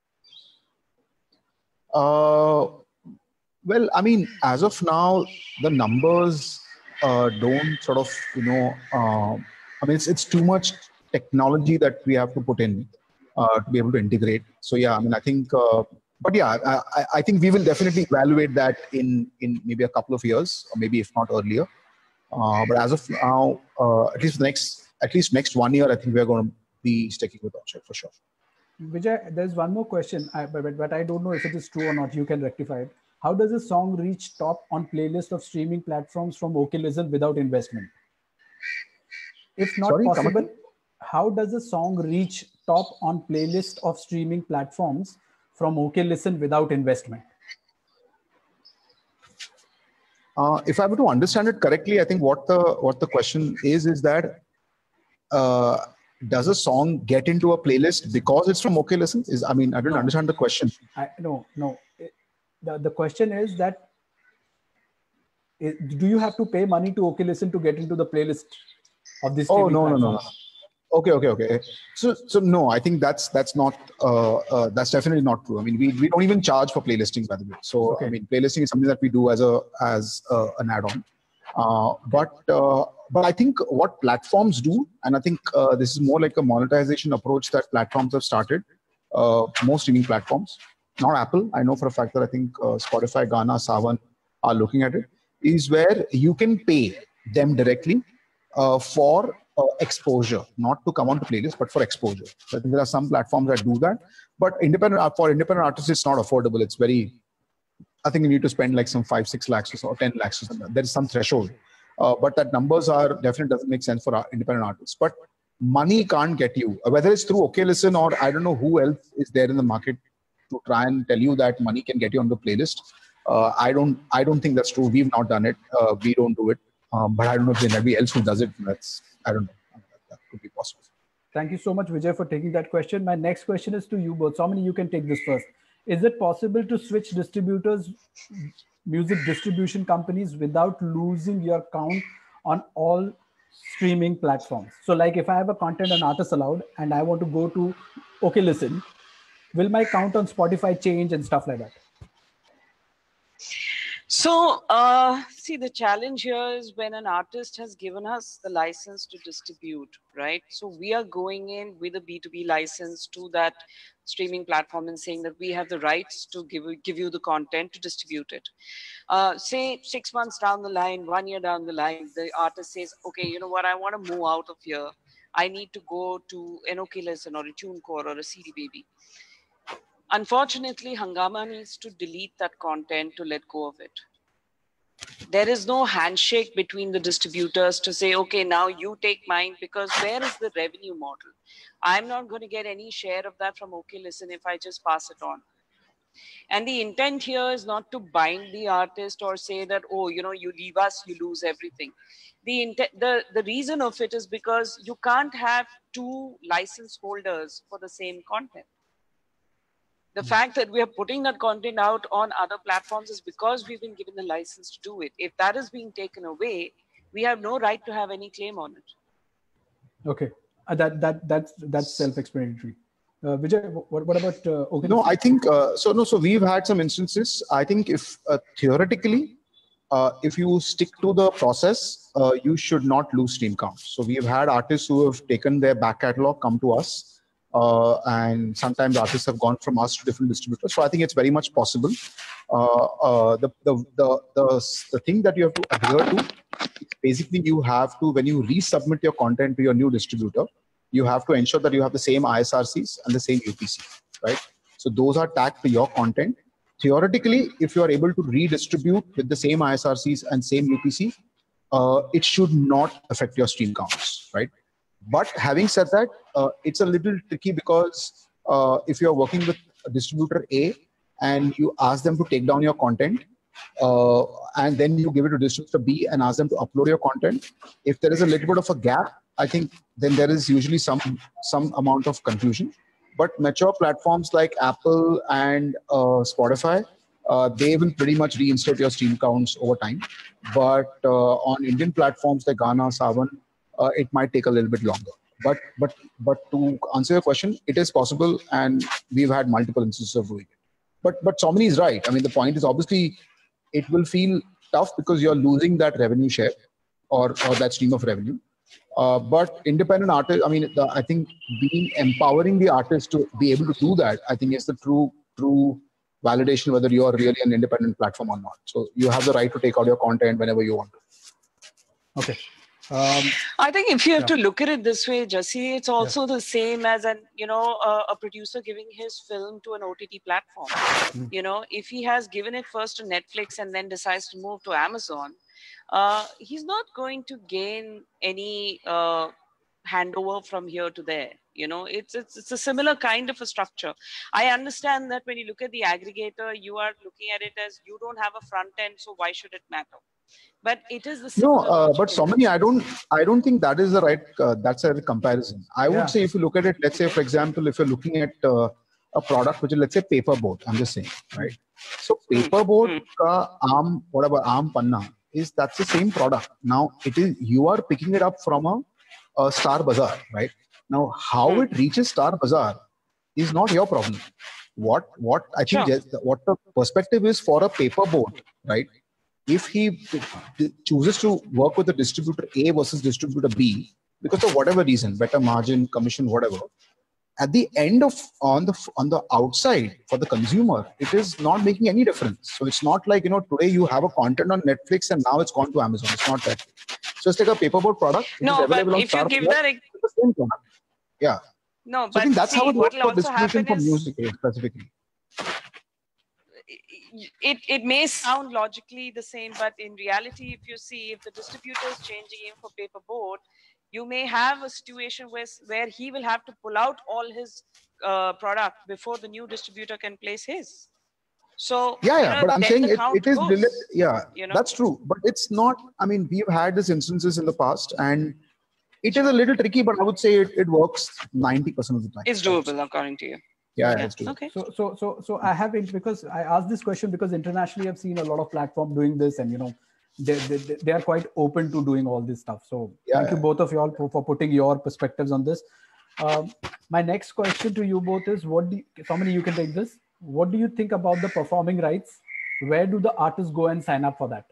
Uh, well, I mean, as of now, the numbers uh, don't sort of, you know, uh, I mean, it's, it's too much technology that we have to put in uh, to be able to integrate. So, yeah, I mean, I think uh, but yeah, I, I think we will definitely evaluate that in, in maybe a couple of years, or maybe if not earlier. Uh, but as of now, uh, at least the next, at least next one year, I think we're going to be sticking with Orchard for sure. Vijay, there's one more question, I, but, but I don't know if it is true or not. You can rectify it. How does a song reach top on playlist of streaming platforms from OKListen without investment? If not Sorry, possible, how does a song reach top on playlist of streaming platforms from OKListen without investment? Uh, if I were to understand it correctly, I think what the what the question is is that uh, does a song get into a playlist because it's from OKListen? Is I mean I don't no. understand the question. I, no, no. The the question is that do you have to pay money to OKListen to get into the playlist of this? Oh no, no no no. Okay, okay, okay. So, so no, I think that's that's not uh, uh, that's definitely not true. I mean, we, we don't even charge for playlistings, by the way. So, okay. I mean, playlisting is something that we do as a as uh, an add-on. Uh, but uh, but I think what platforms do, and I think uh, this is more like a monetization approach that platforms have started. Uh, most streaming platforms, not Apple. I know for a fact that I think uh, Spotify, Gaana, Saavn are looking at it. Is where you can pay them directly uh, for Uh, exposure, not to come onto playlist, but for exposure. So I think there are some platforms that do that, but independent for independent artists, it's not affordable. It's very, I think you need to spend like some five, six lakhs or ten lakhs or something. There is some threshold, uh, but that numbers are definitely doesn't make sense for our independent artists. But money can't get you, whether it's through OKListen or I don't know who else is there in the market to try and tell you that money can get you on the playlist. Uh, I don't, I don't think that's true. We've not done it. Uh, we don't do it. Um, but I don't know if there's anybody else who does it. That's, I don't know. That could be possible. Thank you so much, Vijay, for taking that question. My next question is to you both. Somani, you can take this first. Is it possible to switch distributors, music distribution companies, without losing your count on all streaming platforms? So like if I have a content and artist allowed and I want to go to OKListen, will my count on Spotify change and stuff like that? So, uh, see, the challenge here is when an artist has given us the license to distribute, right? So we are going in with a B two B license to that streaming platform and saying that we have the rights to give, give you the content to distribute it. Uh, say six months down the line, one year down the line, the artist says, okay, you know what, I want to move out of here. I need to go to an OKListen or a TuneCore or a C D Baby. Unfortunately, Hungama needs to delete that content to let go of it. There is no handshake between the distributors to say, okay, now you take mine, because where is the revenue model? I'm not going to get any share of that from OKListen if I just pass it on. And the intent here is not to bind the artist or say that, oh, you know, you leave us, you lose everything. The, intent, the, the reason of it is because you can't have two license holders for the same content. The fact that we are putting that content out on other platforms is because we've been given the license to do it. If that is being taken away, we have no right to have any claim on it. Okay, uh, that that that's that's self-explanatory. Uh, Vijay, what what about uh, okay? No, I think uh, so. No, so we've had some instances. I think if uh, theoretically, uh, if you stick to the process, uh, you should not lose stream count. So we've had artists who have taken their back catalog, come to us. Uh, and sometimes artists have gone from us to different distributors. So I think it's very much possible. Uh, uh, the, the, the, the, the thing that you have to adhere to is basically you have to, when you resubmit your content to your new distributor, you have to ensure that you have the same I S R Cs and the same U P C, right? So those are tagged to your content. Theoretically, if you are able to redistribute with the same I S R Cs and same U P C, uh, it should not affect your stream counts, right? But having said that, uh, it's a little tricky because uh, if you're working with a distributor A and you ask them to take down your content uh, and then you give it to distributor B and ask them to upload your content, if there is a little bit of a gap, I think then there is usually some, some amount of confusion. But mature platforms like Apple and uh, Spotify, uh, they will pretty much reinstate your stream counts over time. But uh, on Indian platforms like Gaana, Saavn, Uh, it might take a little bit longer, but but but to answer your question, it is possible, and we've had multiple instances of doing it. But but Somani is right. I mean, the point is obviously it will feel tough because you're losing that revenue share or or that stream of revenue. Uh, but independent artists, I mean, the, I think being empowering the artist to be able to do that, I think is the true true validation whether you are really an independent platform or not. So you have the right to take out your content whenever you want to. Okay. Um, I think if you have yeah. to look at it this way, Jassi, it's also yeah. the same as an, you know, uh, a producer giving his film to an O T T platform. Mm. You know, if he has given it first to Netflix and then decides to move to Amazon, uh, he's not going to gain any uh, handover from here to there. You know, it's, it's it's a similar kind of a structure. I understand that when you look at the aggregator, you are looking at it as you don't have a front end, so why should it matter? But it is the no, uh, but Soumini, I don't, I don't think that is the right. Uh, that's a comparison. I would yeah. say if you look at it, let's say for example, if you're looking at uh, a product which is let's say paperboard, I'm just saying, right? So paperboard, ka arm, whatever arm panna is that's the same product. Now it is you are picking it up from a, a Star Bazaar, right? Now how it reaches Star Bazaar is not your problem. What what I think sure. what the perspective is for a paperboard, right? If he chooses to work with a distributor A versus distributor B, because of whatever reason, better margin, commission, whatever, at the end of on the on the outside for the consumer, it is not making any difference. So it's not like, you know, today you have a content on Netflix and now it's gone to Amazon. It's not that. So it's like a paperboard product. No, but if you give that, a... the same product. Yeah. No, so but I think that's see, how it works for distribution for is... music specifically. It, it may sound logically the same, but in reality, if you see, if the distributor is changing in for paperboard, you may have a situation where, where he will have to pull out all his uh, product before the new distributor can place his. So yeah, yeah, you know, but I'm saying it, it is goes, yeah, you know? That's true. But it's not, I mean, we've had these instances in the past and it is a little tricky, but I would say it, it works ninety percent of the time. It's doable according to you. Yeah, yeah. It's doable. Okay. So, so, so, so I have it because I asked this question because internationally I've seen a lot of platforms doing this, and you know, they, they, they are quite open to doing all this stuff. So, yeah, thank yeah. you both of you all for, for putting your perspectives on this. Um, my next question to you both is: what do you, Soumini, you can take this. What do you think about the performing rights? Where do the artists go and sign up for that?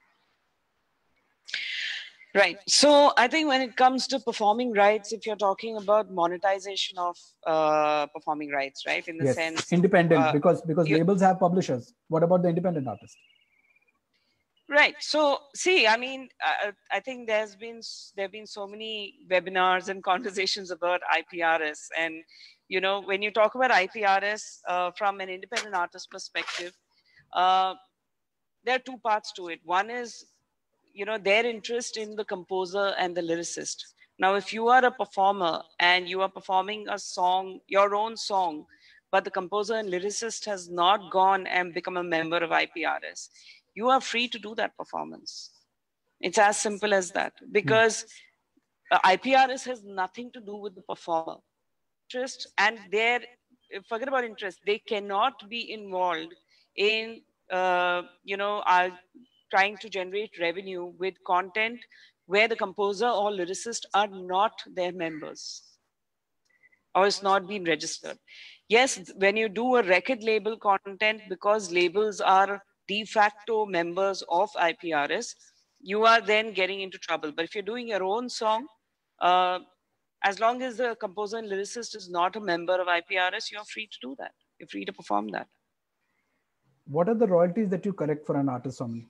Right. So I think when it comes to performing rights, if you're talking about monetization of uh, performing rights, right? In the yes. sense independent, uh, because because you, labels have publishers. What about the independent artist? Right. So see, I mean, uh, I think there's been there have been so many webinars and conversations about I P R S, and you know, when you talk about I P R S uh, from an independent artist perspective, uh, there are two parts to it. One is, you know, their interest in the composer and the lyricist. Now, if you are a performer and you are performing a song, your own song, but the composer and lyricist has not gone and become a member of I P R S, you are free to do that performance. It's as simple as that, because uh, I P R S has nothing to do with the performer. Interest and their, forget about interest, they cannot be involved in, uh, you know, our trying to generate revenue with content where the composer or lyricist are not their members or it's not been registered. Yes, when you do a record label content, because labels are de facto members of I P R S, you are then getting into trouble. But if you're doing your own song, uh, as long as the composer and lyricist is not a member of I P R S, you're free to do that. You're free to perform that. What are the royalties that you collect for an artist, Soumini?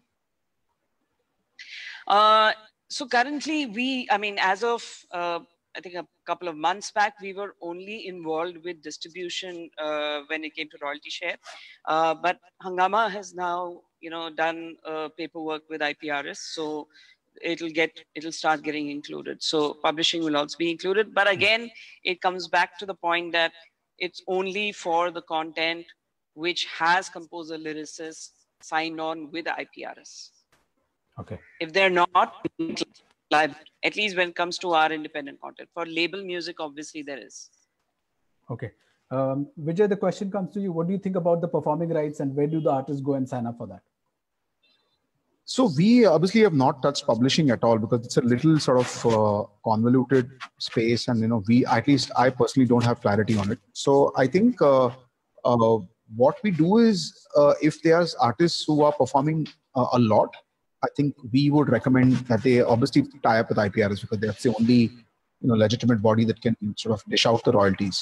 Uh, so currently we, I mean, as of, uh, I think a couple of months back, we were only involved with distribution uh, when it came to royalty share. Uh, but Hungama has now, you know, done uh, paperwork with I P R S. So it'll get, it'll start getting included. So publishing will also be included. But again, it comes back to the point that it's only for the content which has composer lyricists signed on with I P R S. Okay. If they're not, at least when it comes to our independent content. For label music, obviously there is. Okay. Um, Vijay, the question comes to you. What do you think about the performing rights and where do the artists go and sign up for that? So we obviously have not touched publishing at all because it's a little sort of uh, convoluted space, and you know, we, at least I personally don't have clarity on it. So I think uh, uh, what we do is uh, if there's artists who are performing uh, a lot, I think we would recommend that they obviously tie up with I P R S because that's the only, you know, legitimate body that can sort of dish out the royalties.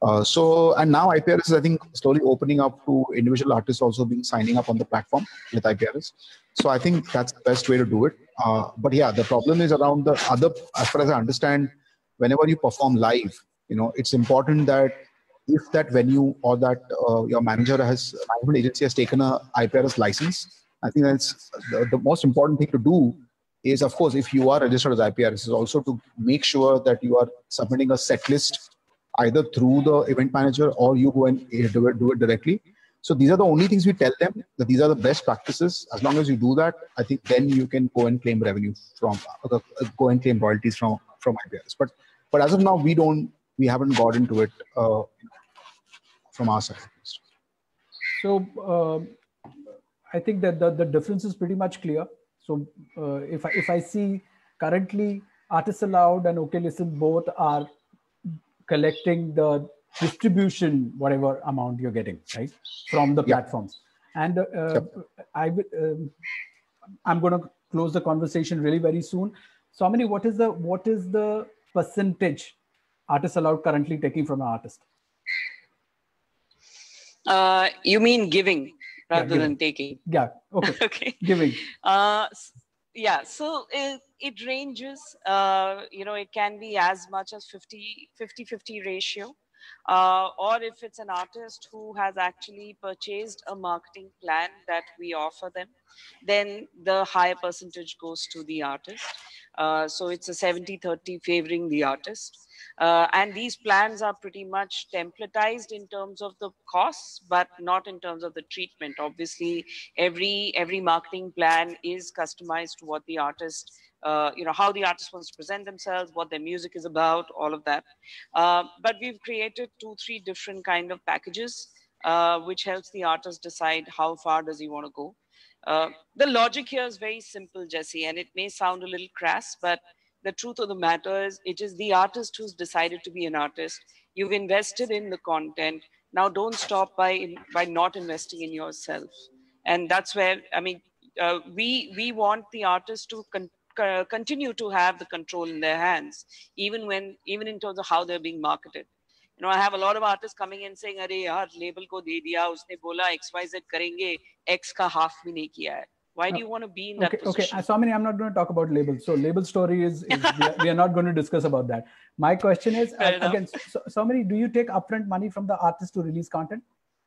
Uh, so, and now I P R S is, I think, slowly opening up to individual artists also being signing up on the platform with I P R S. So I think that's the best way to do it. Uh, but yeah, the problem is around the other, as far as I understand, whenever you perform live, you know, it's important that if that venue or that uh, your manager has, management agency has taken a I P R S license, I think that's the, the most important thing to do is, of course, if you are registered as I P R S, is also to make sure that you are submitting a set list either through the event manager or you go and do it, do it directly. So these are the only things we tell them, that these are the best practices. As long as you do that, I think then you can go and claim revenue from, uh, go and claim royalties from, from I P R S. But, but as of now, we don't, we haven't got into it uh, from our side. So uh, I think that the, the difference is pretty much clear. So uh, if, I, if I see currently Artists Allowed and OK Listen both are collecting the distribution, whatever amount you're getting, right, from the Yeah. platforms. And uh, Yep. I, um, I'm going to close the conversation really very soon. So, Somini, what is the what is the percentage Artists Allowed currently taking from an artist? Uh, you mean giving rather Yeah, giving. than taking? Yeah. Okay. Okay. Giving. Uh, yeah. So it, it ranges. Uh, you know, it can be as much as fifty fifty ratio. Uh, or if it's an artist who has actually purchased a marketing plan that we offer them, then the higher percentage goes to the artist. Uh, so it's a seventy thirty favoring the artist. Uh, and these plans are pretty much templatized in terms of the costs, but not in terms of the treatment. Obviously, every every marketing plan is customized to what the artist, uh, you know, how the artist wants to present themselves, what their music is about, all of that. Uh, but we've created two, three different kind of packages, uh, which helps the artist decide how far does he want to go. Uh, the logic here is very simple, Jesse, and it may sound a little crass, but the truth of the matter is it is the artist who's decided to be an artist. You've invested in the content. Now don't stop by, by not investing in yourself. And that's where, I mean, uh, we, we want the artist to con uh, continue to have the control in their hands, even when, even in terms of how they're being marketed. You know, I have a lot of artists coming in saying, "Arey yaar, label ko de diya, usne bola X Y Z karenge, X ka half bhi nahi kiya hai." Why do you want to be in that okay, position? Okay, Somini, I'm not going to talk about labels. So label story is, is we, are, we are not going to discuss about that. My question is, uh, again, so, Somini, do you take upfront money from the artist to release content?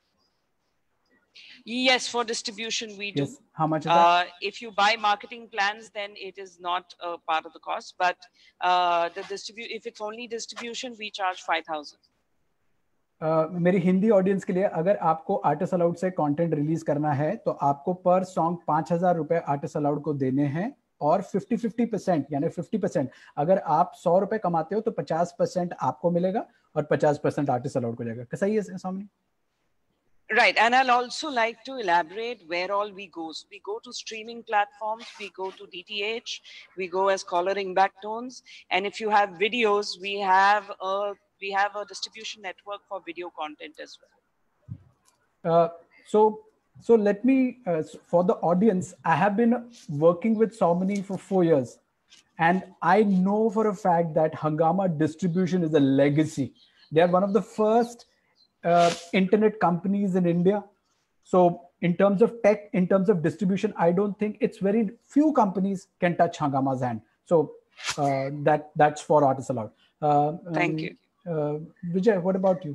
Yes, for distribution we do. Yes. How much is that? Uh, if you buy marketing plans, then it is not a part of the cost. But uh, the distribute, if it's only distribution, we charge five thousand. Uh, मेरी Hindi audience के लिए अगर आपको artist aloud से content release करना है तो आपको पर सॉन्ग पांच हजार रुपए आर्टिस्ट अलाउड को देने हैं और फिफ्टी फिफ्टी परसेंट यानी फिफ्टी परसेंट अगर आप सौ रुपए कमाते हो तो पचास परसेंट आपको मिलेगा और पचास परसेंट आर्टिस्ट अलाउड को जाएगा. कैसा ही है सामने? Right, and I'll also like to elaborate where all we go. So we go to streaming platforms, we go to D T H, we go as coloring back tones, and if you have videos, we have a we have a distribution network for video content as well. Uh, so, so let me uh, for the audience. I have been working with Somini for four years, and I know for a fact that Hungama Distribution is a legacy. They are one of the first Uh, internet companies in India. So in terms of tech, in terms of distribution, I don't think it's very few companies can touch Hungama's hand. So uh, that that's for Artists Allowed. Uh, Thank um, you. Uh, Vijay, what about you?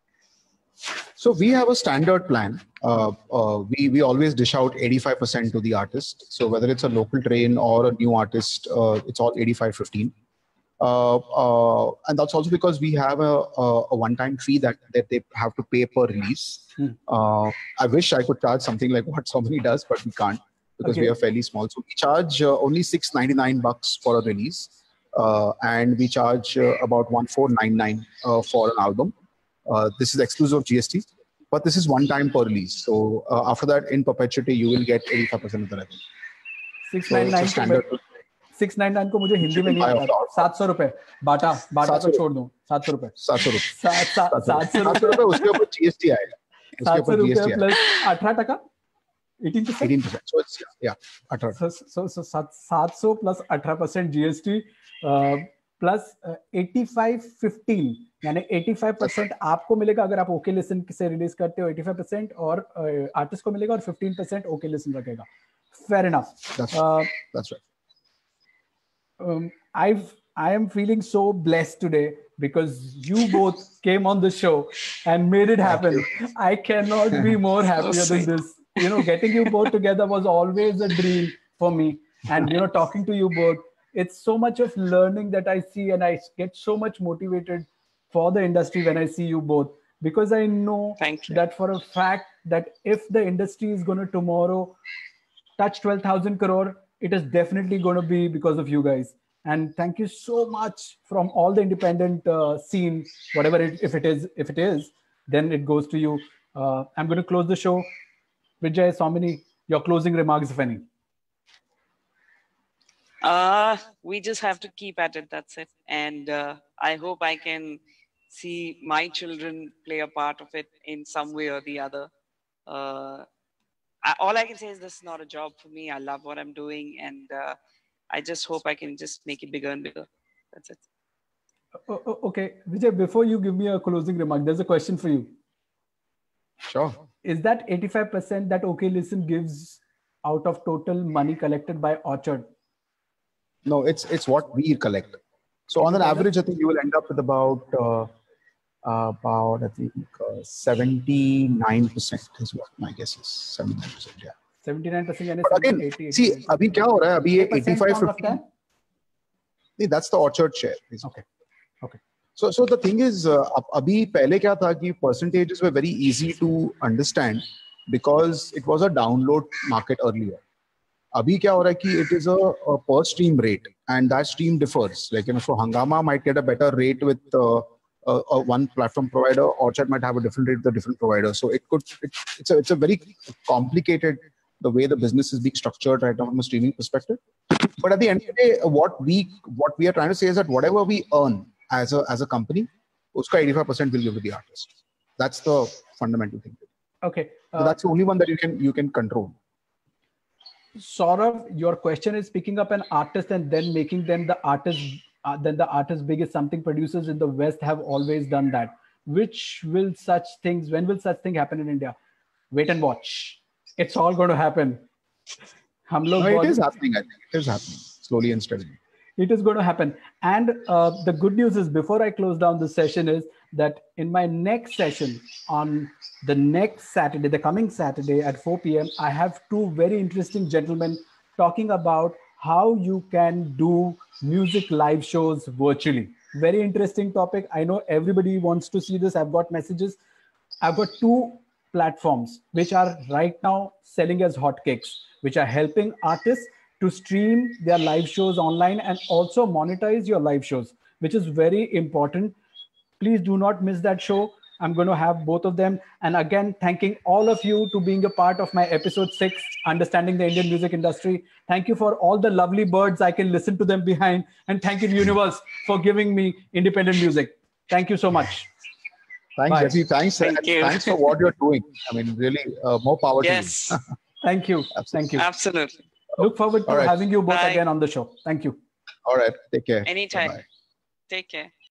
So we have a standard plan. Uh, uh, we, we always dish out eighty-five percent to the artist. So whether it's a local train or a new artist, uh, it's all eighty-five fifteen. Uh, uh, and that's also because we have a, a, a one-time fee that, that they have to pay per release. Hmm. Uh, I wish I could charge something like what Somini does, but we can't because okay. we are fairly small. So we charge uh, only six ninety-nine bucks for a release, uh, and we charge uh, about one four nine nine uh, for an album. Uh, this is exclusive of G S T, but this is one time per release. So uh, after that, in perpetuity, you will get eighty-five percent of the revenue. six ninety-nine so standard. Six nine nine को मुझे हिंदी में नहीं आता. सात सौ रुपए बाटा बाटा तो छोड़ दूं. सात सौ रुपए सात सौ रुपए सात सौ रुपए उसके ऊपर जीएसटी आएगा. सात सौ रुपए प्लस अठारह टका eighteen percent eighteen percent so it's या अठारह सो सो सात सौ प्लस अठारह percent GST plus uh, eighty-five fifteen, यानी eighty-five percent आपको मिलेगा अगर आप ओके लिसन से रिलीज करते हो, eighty-five percent और आर्टिस्ट uh, को मिलेगा और fifteen percent ओके लिसन रखेगा. Fair enough. That's, uh, that's right. Um, I've I am feeling so blessed today because you both came on the show and made it happen. I cannot be more happier than this. You know, getting you both together was always a dream for me. And, you know, talking to you both, it's so much of learning that I see, and I get so much motivated for the industry when I see you both, because I know that for a fact that if the industry is going to tomorrow touch twelve thousand crore, it is definitely going to be because of you guys. And thank you so much from all the independent uh, scene, whatever it, if it is, if it is, then it goes to you. Uh, I'm going to close the show. Vijay, Somini, your closing remarks, if any. Uh, we just have to keep at it. That's it. And uh, I hope I can see my children play a part of it in some way or the other. Uh, I, all I can say is this is not a job for me. I love what I'm doing, and uh, I just hope I can just make it bigger and bigger. That's it. Oh, okay, Vijay, before you give me a closing remark, there's a question for you. Sure. Is that eighty-five percent that OK Listen gives out of total money collected by Orchard? No, it's it's what we collect. So on an average, I think you will end up with about uh, uh, about I think uh, seventy-nine percent is what my guess is. seventy-nine percent, yeah. seventy-nine percent. But again, eighty, see, अभी क्या हो रहा है? अभी ये eighty-five fifty. That's the Orchard share. Okay. Okay. So so the thing is, uh, अभी पहले क्या था कि percentages were very easy to understand because it was a download market earlier. Abhi kya ho raha hai ki it is a, a per stream rate, and that stream differs. Like, you know, so Hungama might get a better rate with uh, uh, uh, one platform provider. Orchard might have a different rate with a different provider. So it could it, it's a it's a very complicated the way the business is being structured right now from a streaming perspective. But at the end of the day, what we what we are trying to say is that whatever we earn as a as a company, uska eighty-five percent will give to the artist. That's the fundamental thing. Okay. Uh, so that's the only one that you can you can control. Saurav, your question is picking up an artist and then making them the artist, uh, then the artist big is something producers in the West have always done that. Which will such things, when will such thing happen in India? Wait and watch. It's all going to happen. Hum log no, it is happening, I think. It is happening, slowly and steadily. It is going to happen. And uh, the good news is, before I close down this session, is that in my next session on the next Saturday, the coming Saturday at four p m, I have two very interesting gentlemen talking about how you can do music live shows virtually. Very interesting topic. I know everybody wants to see this. I've got messages. I've got two platforms which are right now selling as hotcakes, which are helping artists to stream their live shows online and also monetize your live shows, which is very important. Please do not miss that show. I'm going to have both of them. And again, thanking all of you to being a part of my episode six, Understanding the Indian Music Industry. Thank you for all the lovely birds. I can listen to them behind. And thank you, Universe, for giving me independent music. Thank you so much. Thanks, Jesse. Thanks, Thank you. Thanks for what you're doing. I mean, really, uh, more power yes. to you. Thank you. Absolutely. Thank you. Absolutely. Look forward to right. having you both Bye. again on the show. Thank you. All right. Take care. Anytime. Bye-bye. Take care.